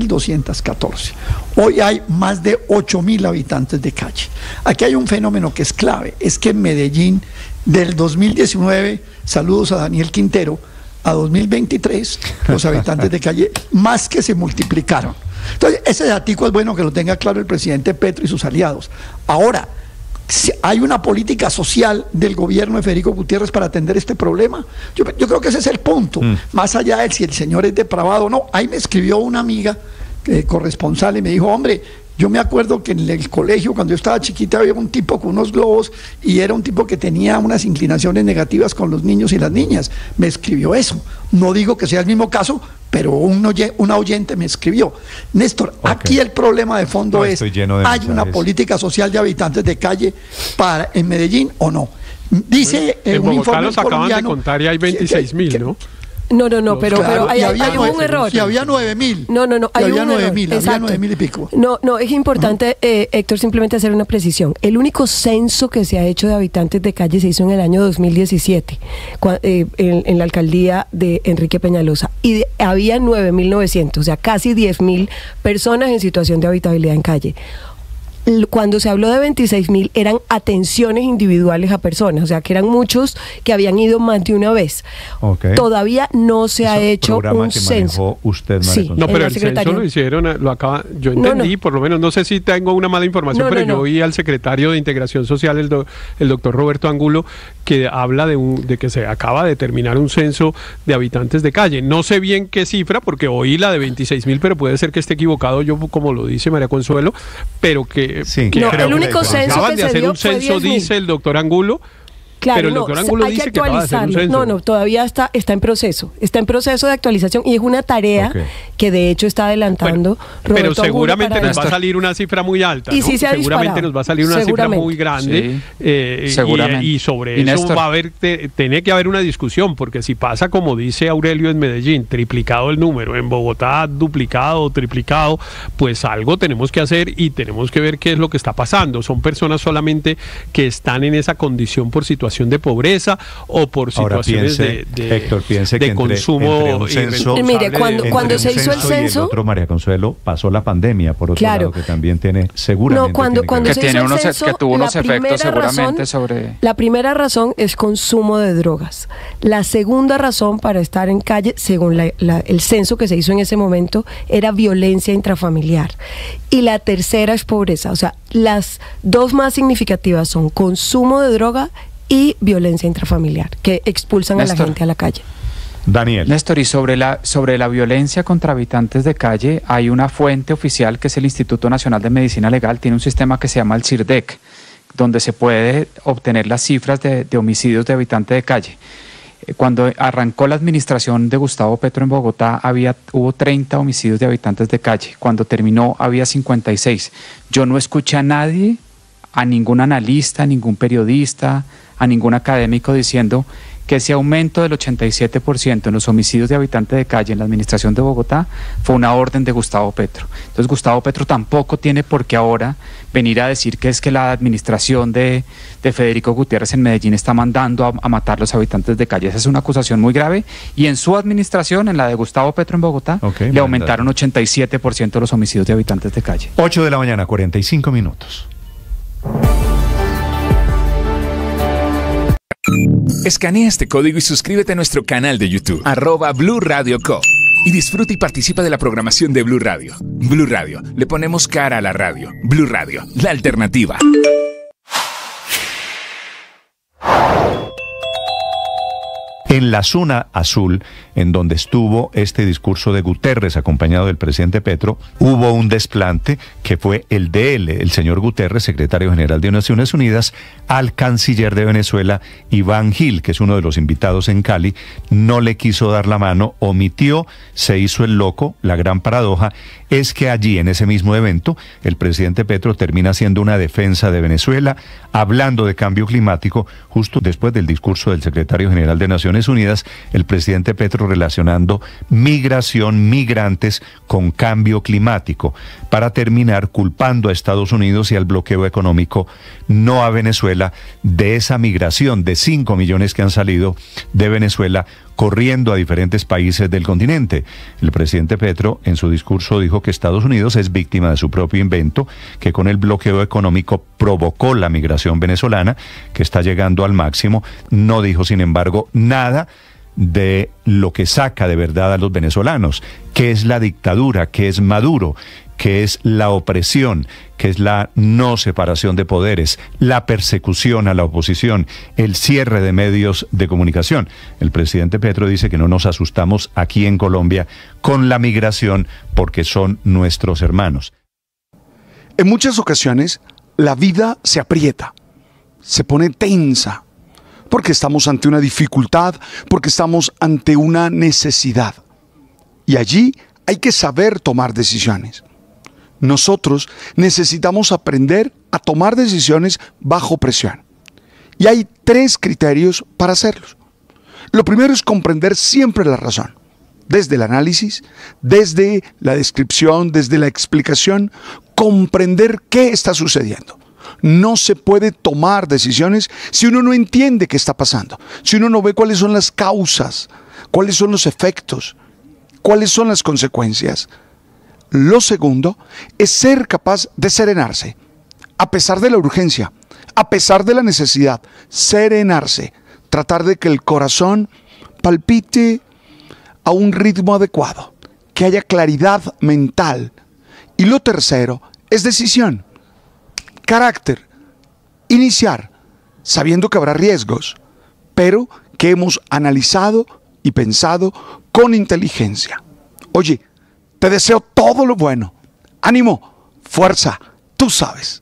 3.214. Hoy hay más de 8.000 habitantes de calle. Aquí hay un fenómeno que es clave, es que en Medellín, del 2019, saludos a Daniel Quintero, a 2023, los habitantes de calle más que se multiplicaron. Entonces, ese datico es bueno que lo tenga claro el presidente Petro y sus aliados. Ahora, si hay una política social del gobierno de Federico Gutiérrez para atender este problema. Yo creo que ese es el punto. Más allá de si el señor es depravado o no. Ahí me escribió una amiga corresponsal y me dijo, hombre, yo me acuerdo que en el colegio, cuando yo estaba chiquita, había un tipo con unos globos y era un tipo que tenía unas inclinaciones negativas con los niños y las niñas. Me escribió eso. No digo que sea el mismo caso, pero una oyente me escribió. Néstor, aquí el problema de fondo es, ¿hay una política social de habitantes de calle en Medellín o no? Dice en un Bogotá informe los acaban de contar y hay 26.000, ¿no? No, pero hay un error. Y había 9.000. No, hay un error. Había 9.000 y pico. No, es importante, Héctor, simplemente hacer una precisión. El único censo que se ha hecho de habitantes de calle se hizo en el año 2017, en la alcaldía de Enrique Peñalosa, y había 9.900, o sea, casi 10.000 personas en situación de habitabilidad en calle. Cuando se habló de 26.000 eran atenciones individuales a personas, o sea que eran muchos que habían ido más de una vez. Todavía no se ha hecho un censo. Usted, sí, no, pero el censo lo hicieron, yo entendí, por lo menos, no sé si tengo una mala información, pero yo oí al secretario de Integración Social, el doctor Roberto Angulo, que habla de que se acaba de terminar un censo de habitantes de calle. No sé bien qué cifra, porque oí la de 26.000, pero puede ser que esté equivocado yo, como lo dice María Consuelo, pero que el único censo acaban de hacer un censo, dice el doctor Angulo. Claro, pero el doctor Angulo dice que acaba de hacer un censo. No, todavía está en proceso. Está en proceso de actualización y es una tarea que de hecho está adelantando Roberto Pero seguramente nos va a salir una cifra muy alta, ¿no? Y sí se ha seguramente nos va a salir una cifra muy grande. Y sobre eso va a haber, tiene que haber una discusión, porque si pasa como dice Aurelio en Medellín, triplicado el número, en Bogotá duplicado o triplicado, pues algo tenemos que hacer y tenemos que ver qué es lo que está pasando. Son personas solamente que están en esa condición por situación situación de pobreza o por situaciones Héctor, piense de que consumo un censo, mire, cuando se hizo el censo, y el otro, María Consuelo, pasó la pandemia, por otro claro, lado, que también tiene seguramente. No, cuando se hizo el censo, que tuvo unos efectos seguramente sobre... La primera razón es consumo de drogas. La segunda razón para estar en calle, según el censo que se hizo en ese momento, era violencia intrafamiliar. Y la tercera es pobreza. O sea, las dos más significativas son consumo de droga y violencia intrafamiliar, que expulsan a la gente a la calle. Daniel. Néstor, y sobre la violencia contra habitantes de calle, hay una fuente oficial que es el Instituto Nacional de Medicina Legal, tiene un sistema que se llama el CIRDEC, donde se puede obtener las cifras de homicidios de habitantes de calle. Cuando arrancó la administración de Gustavo Petro en Bogotá, hubo 30 homicidios de habitantes de calle. Cuando terminó, había 56. Yo no escuché a nadie, a ningún analista, a ningún periodista, a ningún académico diciendo que ese aumento del 87% en los homicidios de habitantes de calle en la administración de Bogotá fue una orden de Gustavo Petro. Entonces Gustavo Petro tampoco tiene por qué ahora venir a decir que es que la administración de Federico Gutiérrez en Medellín está mandando a matar a los habitantes de calle. Esa es una acusación muy grave, y en su administración, en la de Gustavo Petro en Bogotá, le aumentaron 87% los homicidios de habitantes de calle. 8 de la mañana, 45 minutos. Escanea este código y suscríbete a nuestro canal de YouTube, @Blue Radio Co. Y disfruta y participa de la programación de Blue Radio. Blue Radio, le ponemos cara a la radio. Blue Radio, la alternativa. En la zona azul, en donde estuvo este discurso de Guterres acompañado del presidente Petro, hubo un desplante que fue el de él, el señor Guterres, secretario general de Naciones Unidas, al canciller de Venezuela, Iván Gil, que es uno de los invitados en Cali. No le quiso dar la mano, omitió, se hizo el loco. La gran paradoja es que allí, en ese mismo evento, el presidente Petro termina haciendo una defensa de Venezuela, hablando de cambio climático, justo después del discurso del secretario general de Naciones Unidas, el presidente Petro relacionando migración, migrantes con cambio climático, para terminar culpando a Estados Unidos y al bloqueo económico, no a Venezuela, de esa migración de 5 millones que han salido de Venezuela corriendo a diferentes países del continente. El presidente Petro en su discurso dijo que Estados Unidos es víctima de su propio invento, que con el bloqueo económico provocó la migración venezolana, que está llegando al máximo. No dijo, sin embargo, nada de lo que saca de verdad a los venezolanos, que es la dictadura, que es Maduro, que es la opresión, que es la no separación de poderes, la persecución a la oposición, el cierre de medios de comunicación. El presidente Petro dice que no nos asustamos aquí en Colombia con la migración porque son nuestros hermanos. En muchas ocasiones la vida se aprieta, se pone tensa, porque estamos ante una dificultad, porque estamos ante una necesidad. Y allí hay que saber tomar decisiones. Nosotros necesitamos aprender a tomar decisiones bajo presión. Y hay 3 criterios para hacerlos. Lo primero es comprender siempre la razón. Desde el análisis, desde la descripción, desde la explicación, comprender qué está sucediendo. No se puede tomar decisiones si uno no entiende qué está pasando, si uno no ve cuáles son las causas, cuáles son los efectos, cuáles son las consecuencias. Lo segundo es ser capaz de serenarse, a pesar de la urgencia, a pesar de la necesidad, serenarse, tratar de que el corazón palpite a un ritmo adecuado, que haya claridad mental. Y lo tercero es decisión, carácter, iniciar, sabiendo que habrá riesgos, pero que hemos analizado y pensado con inteligencia. Oye, te deseo todo lo bueno. Ánimo, fuerza, tú sabes.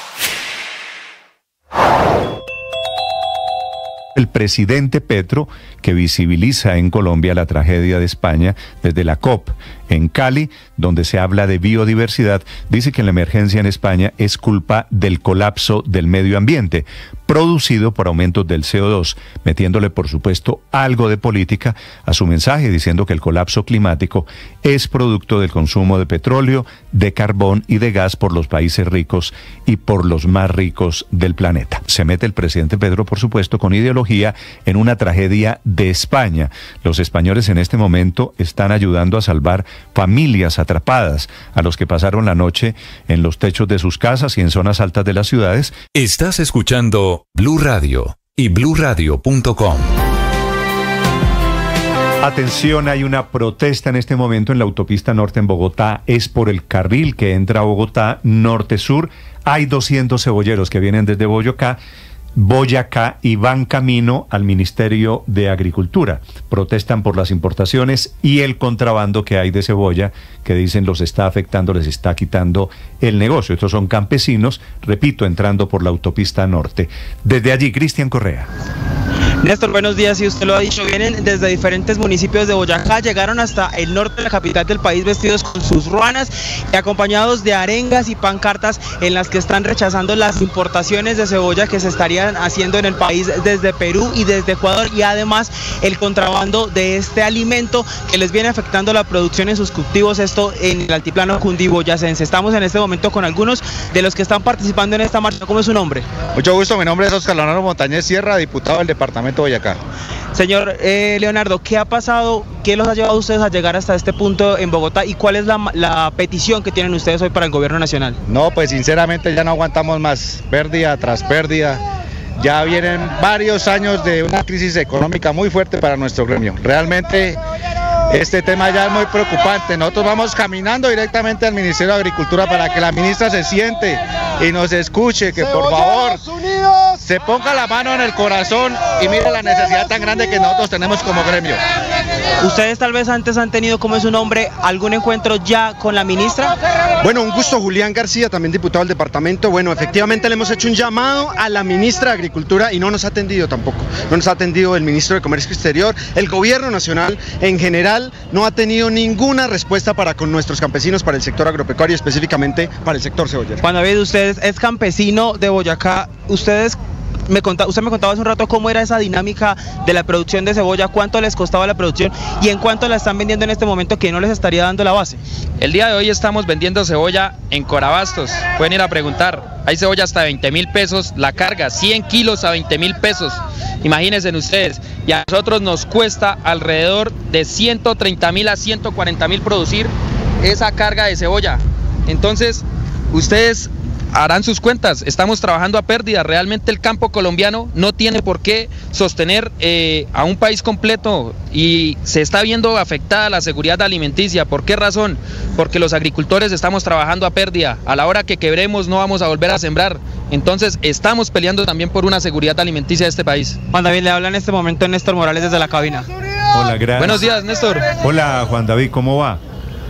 El presidente Petro, que visibiliza en Colombia la tragedia de España desde la COP en Cali, donde se habla de biodiversidad. Dice que la emergencia en España es culpa del colapso del medio ambiente, producido por aumentos del CO2, metiéndole, por supuesto, algo de política a su mensaje, diciendo que el colapso climático es producto del consumo de petróleo, de carbón y de gas por los países ricos y por los más ricos del planeta. Se mete el presidente Petro, por supuesto, con ideología en una tragedia de España. Los españoles en este momento están ayudando a salvar familias atrapadas, a los que pasaron la noche en los techos de sus casas y en zonas altas de las ciudades. Estás escuchando Blue Radio y bluradio.com. Atención, hay una protesta en este momento en la autopista norte en Bogotá. Es por el carril que entra a Bogotá norte-sur. Hay 200 cebolleros que vienen desde Boyacá y van camino al Ministerio de Agricultura. Protestan por las importaciones y el contrabando que hay de cebolla, que dicen los está afectando, les está quitando el negocio. Estos son campesinos, repito, entrando por la autopista norte. Desde allí, Cristian Correa. Néstor, buenos días. Y usted lo ha dicho, vienen desde diferentes municipios de Boyacá, llegaron hasta el norte de la capital del país vestidos con sus ruanas y acompañados de arengas y pancartas en las que están rechazando las importaciones de cebolla que se estarían haciendo en el país desde Perú y desde Ecuador, y además el contrabando de este alimento que les viene afectando la producción en sus cultivos, esto en el altiplano cundiboyacense. Estamos en este momento con algunos de los que están participando en esta marcha. ¿Cómo es su nombre? Mucho gusto, mi nombre es Oscar Leonardo Montañez Sierra, diputado del departamento de Boyacá. Señor Leonardo, ¿qué ha pasado? ¿Qué los ha llevado a ustedes a llegar hasta este punto en Bogotá? ¿Y cuál es la petición que tienen ustedes hoy para el gobierno nacional? No, pues sinceramente ya no aguantamos más, pérdida tras pérdida. Ya vienen varios años de una crisis económica muy fuerte para nuestro gremio. Realmente este tema ya es muy preocupante. Nosotros vamos caminando directamente al Ministerio de Agricultura para que la ministra se siente y nos escuche, que por favor se ponga la mano en el corazón y mire la necesidad tan grande que nosotros tenemos como gremio. ¿Ustedes tal vez antes han tenido, como es su nombre, algún encuentro ya con la ministra? Bueno, un gusto, Julián García, también diputado del departamento. Bueno, efectivamente le hemos hecho un llamado a la ministra de Agricultura y no nos ha atendido tampoco. No nos ha atendido el ministro de Comercio Exterior. El gobierno nacional en general no ha tenido ninguna respuesta para con nuestros campesinos, para el sector agropecuario, específicamente para el sector cebollero. Juan David, usted es campesino de Boyacá. Usted me contaba hace un rato cómo era esa dinámica de la producción de cebolla, cuánto les costaba la producción y en cuánto la están vendiendo en este momento, que no les estaría dando la base. El día de hoy estamos vendiendo cebolla en Corabastos, pueden ir a preguntar, hay cebolla hasta 20.000 pesos la carga, 100 kilos a 20.000 pesos, imagínense ustedes, y a nosotros nos cuesta alrededor de 130.000 a 140.000 producir esa carga de cebolla. Entonces, ustedes harán sus cuentas, estamos trabajando a pérdida. Realmente el campo colombiano no tiene por qué sostener a un país completo y se está viendo afectada la seguridad alimenticia. ¿Por qué razón? Porque los agricultores estamos trabajando a pérdida. A la hora que quebremos no vamos a volver a sembrar. Entonces estamos peleando también por una seguridad alimenticia de este país. Juan David, le habla en este momento Néstor Morales desde la cabina. Hola, gracias. Buenos días, Néstor. Hola, Juan David, ¿cómo va?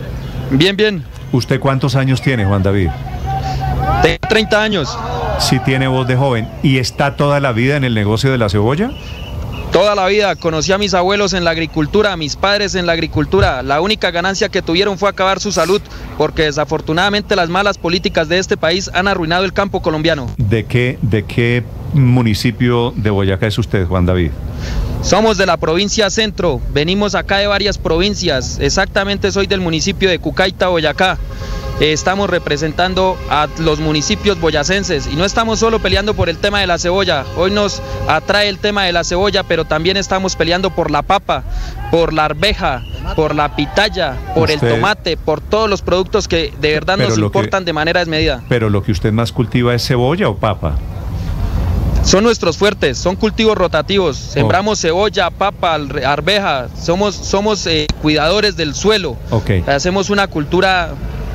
Bien, bien. ¿Usted cuántos años tiene, Juan David? Tengo 30 años. Sí, tiene voz de joven. ¿Y está toda la vida en el negocio de la cebolla? Toda la vida. Conocí a mis abuelos en la agricultura, a mis padres en la agricultura. La única ganancia que tuvieron fue acabar su salud, porque desafortunadamente las malas políticas de este país han arruinado el campo colombiano. ¿De qué municipio de Boyacá es usted, Juan David? Somos de la provincia Centro, venimos acá de varias provincias, exactamente soy del municipio de Cucaita, Boyacá. Estamos representando a los municipios boyacenses y no estamos solo peleando por el tema de la cebolla, hoy nos atrae el tema de la cebolla, pero también estamos peleando por la papa, por la arveja, por la pitaya, por el tomate, por todos los productos que de verdad nos importan de manera desmedida. ¿Pero lo que usted más cultiva es cebolla o papa? Son nuestros fuertes, son cultivos rotativos, sembramos cebolla, papa, arveja, somos cuidadores del suelo, hacemos una cultura,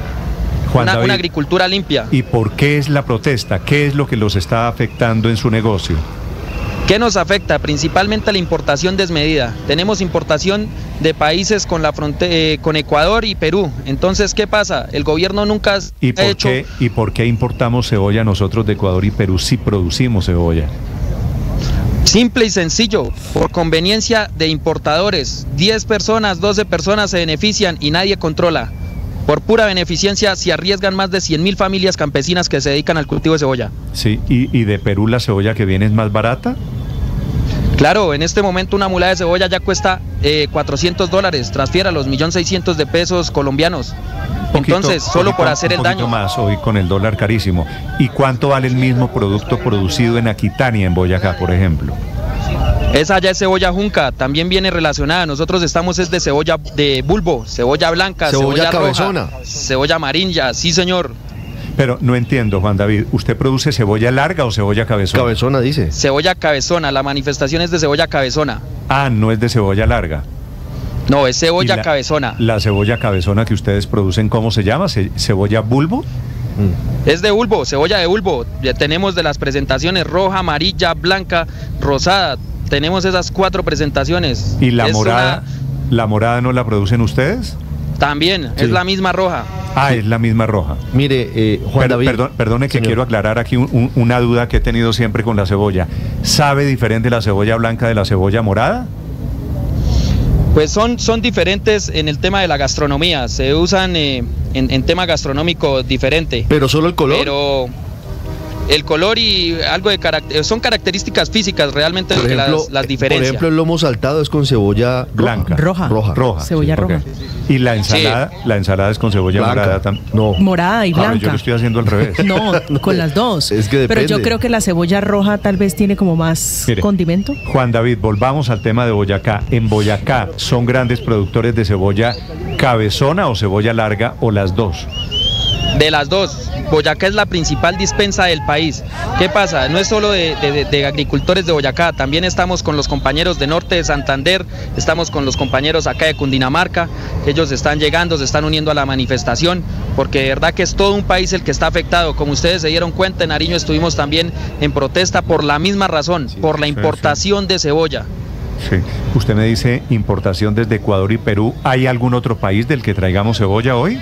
una agricultura limpia. ¿Y por qué es la protesta? ¿Qué es lo que los está afectando en su negocio? ¿Qué nos afecta? Principalmente la importación desmedida. Tenemos importación de países con la frontera, con Ecuador y Perú. Entonces, ¿qué pasa? El gobierno nunca ha hecho... ¿Y por qué importamos cebolla nosotros de Ecuador y Perú si producimos cebolla? Simple y sencillo, por conveniencia de importadores. 10 personas, 12 personas se benefician y nadie controla. Por pura beneficencia se arriesgan más de 100.000 familias campesinas que se dedican al cultivo de cebolla. Sí, ¿y de Perú la cebolla que viene es más barata? Claro, en este momento una mula de cebolla ya cuesta $400, transfiera los 1.600.000 de pesos colombianos. Entonces, solo por hacer el daño. Más hoy con el dólar carísimo. ¿Y cuánto vale el mismo producto producido en Aquitania, en Boyacá, por ejemplo? Esa ya es cebolla junca, también viene relacionada. Nosotros estamos es de cebolla de bulbo, cebolla blanca, cebolla cabezona, roja, cebolla amarilla, sí señor. Pero no entiendo, Juan David, ¿usted produce cebolla larga o cebolla cabezona? Cabezona, dice. Cebolla cabezona, la manifestación es de cebolla cabezona. Ah, no es de cebolla larga. No, es cebolla cabezona. ¿La cebolla cabezona que ustedes producen, cómo se llama? ¿Cebolla bulbo? Es de bulbo, cebolla de bulbo. Ya tenemos de las presentaciones roja, amarilla, blanca, rosada. Tenemos esas 4 presentaciones. ¿Y la morada? ¿La morada no la producen ustedes? También, sí. Es la misma roja. Ah, es la misma roja. Mire, Juan David. Perdone que quiero aclarar aquí una duda que he tenido siempre con la cebolla. ¿Sabe diferente la cebolla blanca de la cebolla morada? Pues son diferentes en el tema de la gastronomía. Se usan en tema gastronómico diferente. ¿Pero solo el color? Pero el color y algo de son características físicas realmente por ejemplo, las diferencias. Por ejemplo, el lomo saltado es con cebolla blanca. Roja. Cebolla roja. ¿Y la ensalada? Sí. ¿La ensalada es con cebolla blanca. Morada también? No. Morada y blanca. Yo lo estoy haciendo al revés. No, con las dos. Es que depende. Pero yo creo que la cebolla roja tal vez tiene como más condimento. Juan David, volvamos al tema de Boyacá. En Boyacá, ¿son grandes productores de cebolla cabezona o cebolla larga o las dos? De las dos. Boyacá es la principal dispensa del país. ¿Qué pasa? No es solo de agricultores de Boyacá, también estamos con los compañeros de Norte de Santander, estamos con los compañeros acá de Cundinamarca, ellos están llegando, se están uniendo a la manifestación, porque de verdad que es todo un país el que está afectado. Como ustedes se dieron cuenta, en Nariño estuvimos también en protesta por la misma razón, por la importación de cebolla. Sí. Usted me dice importación desde Ecuador y Perú. ¿Hay algún otro país del que traigamos cebolla hoy?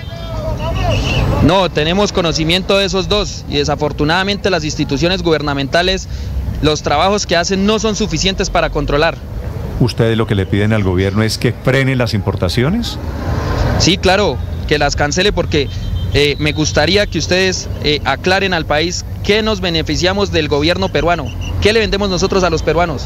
No, tenemos conocimiento de esos dos y desafortunadamente las instituciones gubernamentales, los trabajos que hacen no son suficientes para controlar. ¿Ustedes lo que le piden al gobierno es que frene las importaciones? Sí, claro, que las cancele porque me gustaría que ustedes aclaren al país qué nos beneficiamos del gobierno peruano, qué le vendemos nosotros a los peruanos.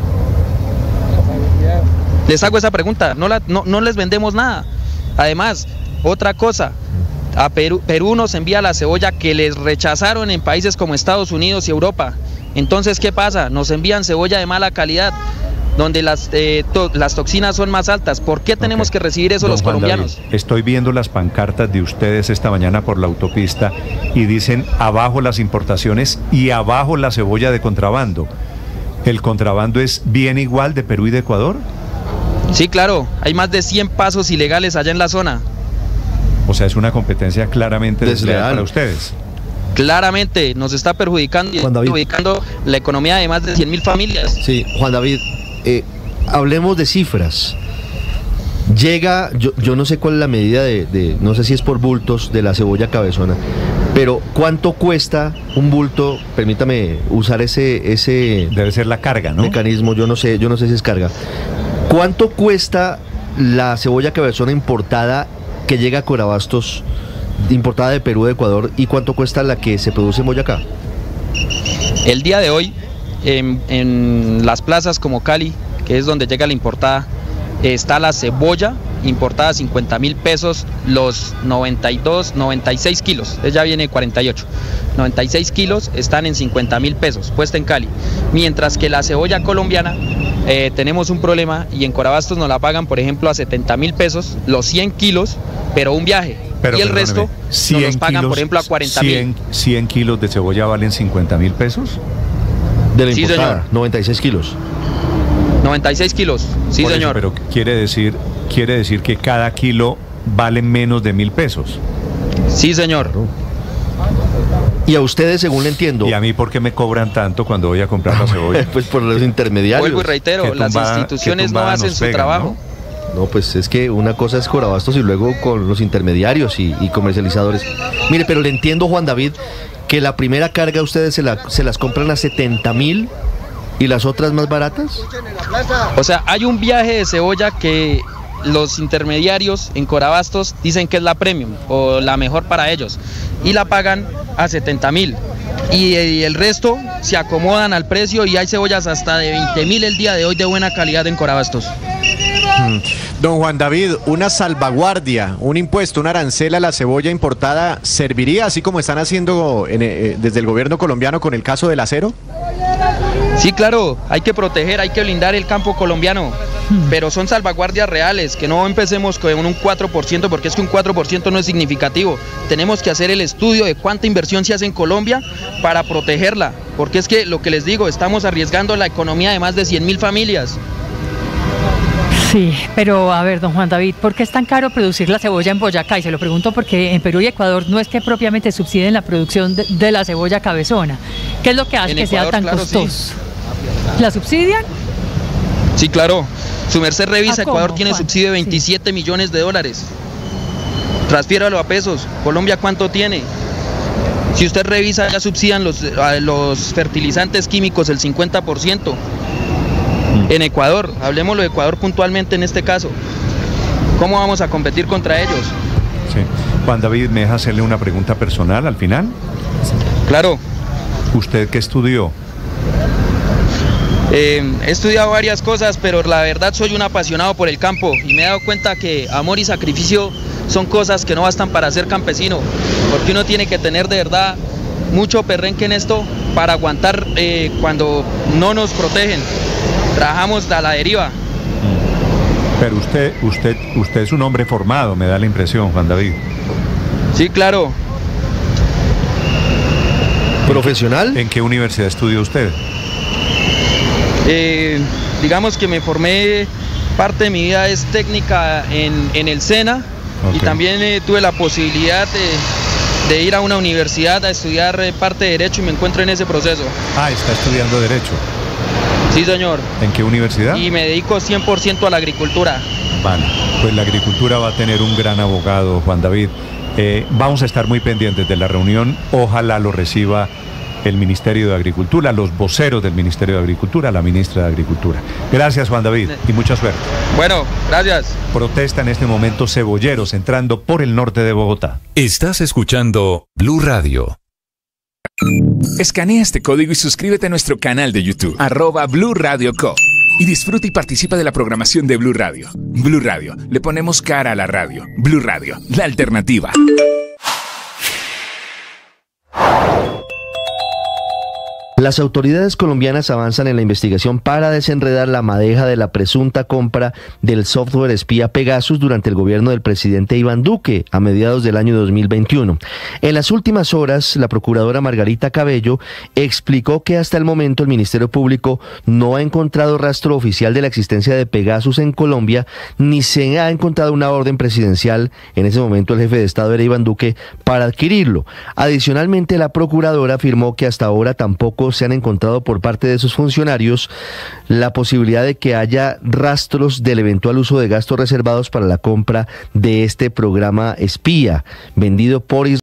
Les hago esa pregunta, no les vendemos nada. Además, otra cosa, a Perú nos envía la cebolla que les rechazaron en países como Estados Unidos y Europa. Entonces, ¿qué pasa? Nos envían cebolla de mala calidad, donde las toxinas son más altas. ¿Por qué tenemos que recibir eso los colombianos? David, estoy viendo las pancartas de ustedes esta mañana por la autopista y dicen abajo las importaciones y abajo la cebolla de contrabando. ¿El contrabando es bien igual de Perú y de Ecuador? Sí, claro. Hay más de 100 pasos ilegales allá en la zona. O sea, es una competencia claramente desleal para ustedes. Claramente nos está perjudicando y perjudicando la economía de más de 100.000 familias. Sí, Juan David, hablemos de cifras. Llega, yo no sé cuál es la medida no sé si es por bultos de la cebolla cabezona, pero ¿cuánto cuesta un bulto? Permítame usar ese debe ser la carga, ¿no? Mecanismo, yo no sé si es carga. ¿Cuánto cuesta la cebolla cabezona importada que llega a Corabastos, importada de Perú, de Ecuador, y cuánto cuesta la que se produce en Boyacá? El día de hoy, en las plazas como Cali, que es donde llega la importada, está la cebolla importada a 50.000 pesos, los 96 kilos, ella viene 48, 96 kilos están en 50.000 pesos, puesta en Cali, mientras que la cebolla colombiana, tenemos un problema y en Corabastos nos la pagan, por ejemplo, a 70.000 pesos, los 100 kilos, pero un viaje, pero y el resto nos los pagan, por ejemplo, a 40.000. 100 kilos de cebolla valen 50.000 pesos. De la importada, sí, señor. 96 kilos. 96 kilos, sí, por señor. Eso, pero quiere decir que cada kilo vale menos de 1.000 pesos. Sí, señor. Y a ustedes, según le entiendo. ¿Y a mí por qué me cobran tanto cuando voy a comprar la cebolla? Pues por los intermediarios. Vuelvo y reitero, las instituciones no hacen su trabajo. No, pues es que una cosa es Corabastos y luego con los intermediarios y comercializadores. Mire, pero le entiendo, Juan David, que la primera carga ustedes se las compran a 70.000 ¿Y las otras más baratas? O sea, hay un viaje de cebolla que los intermediarios en Corabastos dicen que es la premium o la mejor para ellos y la pagan a 70.000 y el resto se acomodan al precio y hay cebollas hasta de 20.000 el día de hoy de buena calidad en Corabastos. Don Juan David, una salvaguardia, un impuesto, una arancel a la cebolla importada, ¿serviría así como están haciendo desde el gobierno colombiano con el caso del acero? Sí, claro, hay que proteger, hay que blindar el campo colombiano, pero son salvaguardias reales, que no empecemos con un 4%, porque es que un 4% no es significativo. Tenemos que hacer el estudio de cuánta inversión se hace en Colombia para protegerla, porque es que lo que les digo, estamos arriesgando la economía de más de 100.000 familias. Sí, pero a ver, don Juan David, ¿por qué es tan caro producir la cebolla en Boyacá? Y se lo pregunto porque en Perú y Ecuador no es que propiamente subsidien la producción de la cebolla cabezona. ¿Qué es lo que hace que sea tan costoso? Sí. ¿La subsidian? Sí, claro. Su merced revisa, Ecuador tiene Juan? subsidio de 27 millones de dólares. Transfiéralo a pesos. Colombia, ¿cuánto tiene? Si usted revisa, ya subsidian los fertilizantes químicos el 50%. En Ecuador, hablemoslo de Ecuador puntualmente en este caso. ¿Cómo vamos a competir contra ellos? Sí. Juan David, ¿me deja hacerle una pregunta personal al final? Claro. ¿Usted qué estudió? He estudiado varias cosas, pero la verdad soy un apasionado por el campo y me he dado cuenta que amor y sacrificio son cosas que no bastan para ser campesino, porque uno tiene que tener de verdad mucho perrenque en esto para aguantar cuando no nos protegen. Trabajamos a la deriva. Pero usted es un hombre formado, me da la impresión, Juan David. Sí, claro. ¿Profesional? ¿En qué universidad estudió usted? Digamos que me formé, parte de mi vida es técnica en el SENA, okay. Y también tuve la posibilidad de ir a una universidad a estudiar parte de Derecho y me encuentro en ese proceso. Ah, está estudiando Derecho. Sí, señor. ¿En qué universidad? Y me dedico 100% a la agricultura. Vale, pues la agricultura va a tener un gran abogado, Juan David. Vamos a estar muy pendientes de la reunión. Ojalá lo reciba el Ministerio de Agricultura, los voceros del Ministerio de Agricultura, la ministra de Agricultura. Gracias, Juan David, y mucha suerte. Bueno, gracias. Protesta en este momento cebolleros entrando por el norte de Bogotá. Estás escuchando Blue Radio. Escanea este código y suscríbete a nuestro canal de YouTube, @Blue Radio Co. Y disfruta y participa de la programación de Blue Radio. Blue Radio, le ponemos cara a la radio. Blue Radio, la alternativa. Las autoridades colombianas avanzan en la investigación para desenredar la madeja de la presunta compra del software espía Pegasus durante el gobierno del presidente Iván Duque a mediados del año 2021. En las últimas horas, la procuradora Margarita Cabello explicó que hasta el momento el Ministerio Público no ha encontrado rastro oficial de la existencia de Pegasus en Colombia, ni se ha encontrado una orden presidencial, en ese momento el jefe de Estado era Iván Duque, para adquirirlo. Adicionalmente, la procuradora afirmó que hasta ahora tampoco se han encontrado por parte de sus funcionarios la posibilidad de que haya rastros del eventual uso de gastos reservados para la compra de este programa espía vendido por Israel